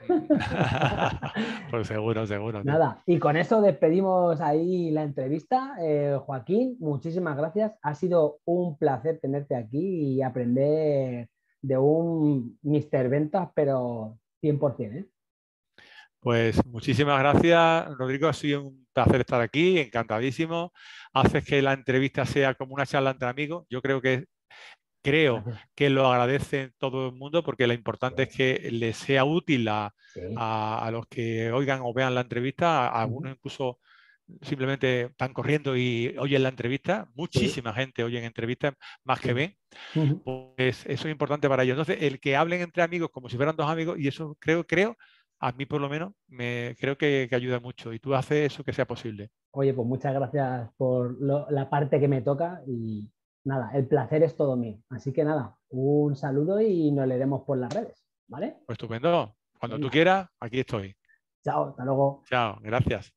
Pues seguro, seguro, tío. Nada, y con eso despedimos ahí la entrevista. Eh, Joaquín, muchísimas gracias. Ha sido un placer tenerte aquí y aprender de un mister Ventas, pero cien por ciento, ¿eh? Pues muchísimas gracias, Rodrigo. Ha sido un placer estar aquí, encantadísimo. Haces que la entrevista sea como una charla entre amigos. Yo creo que creo Gracias. que lo agradece todo el mundo porque lo importante es que les sea útil a, Sí. a- a los que oigan o vean la entrevista. A Ujú. algunos incluso simplemente están corriendo y oyen la entrevista. Sí. Muchísima gente oye en entrevistas más que Sí. ven. Ujú. Pues eso es importante para ellos. Entonces, el que hablen entre amigos como si fueran dos amigos, y eso creo, creo, a mí por lo menos, me creo que, que ayuda mucho. Y tú haces eso que sea posible. Oye, pues muchas gracias por lo- la parte que me toca y nada, el placer es todo mío. Así que nada, un saludo y nos leeremos por las redes, ¿vale? Pues estupendo. Cuando tú Venga, quieras, aquí estoy. chao, hasta luego. Chao, gracias.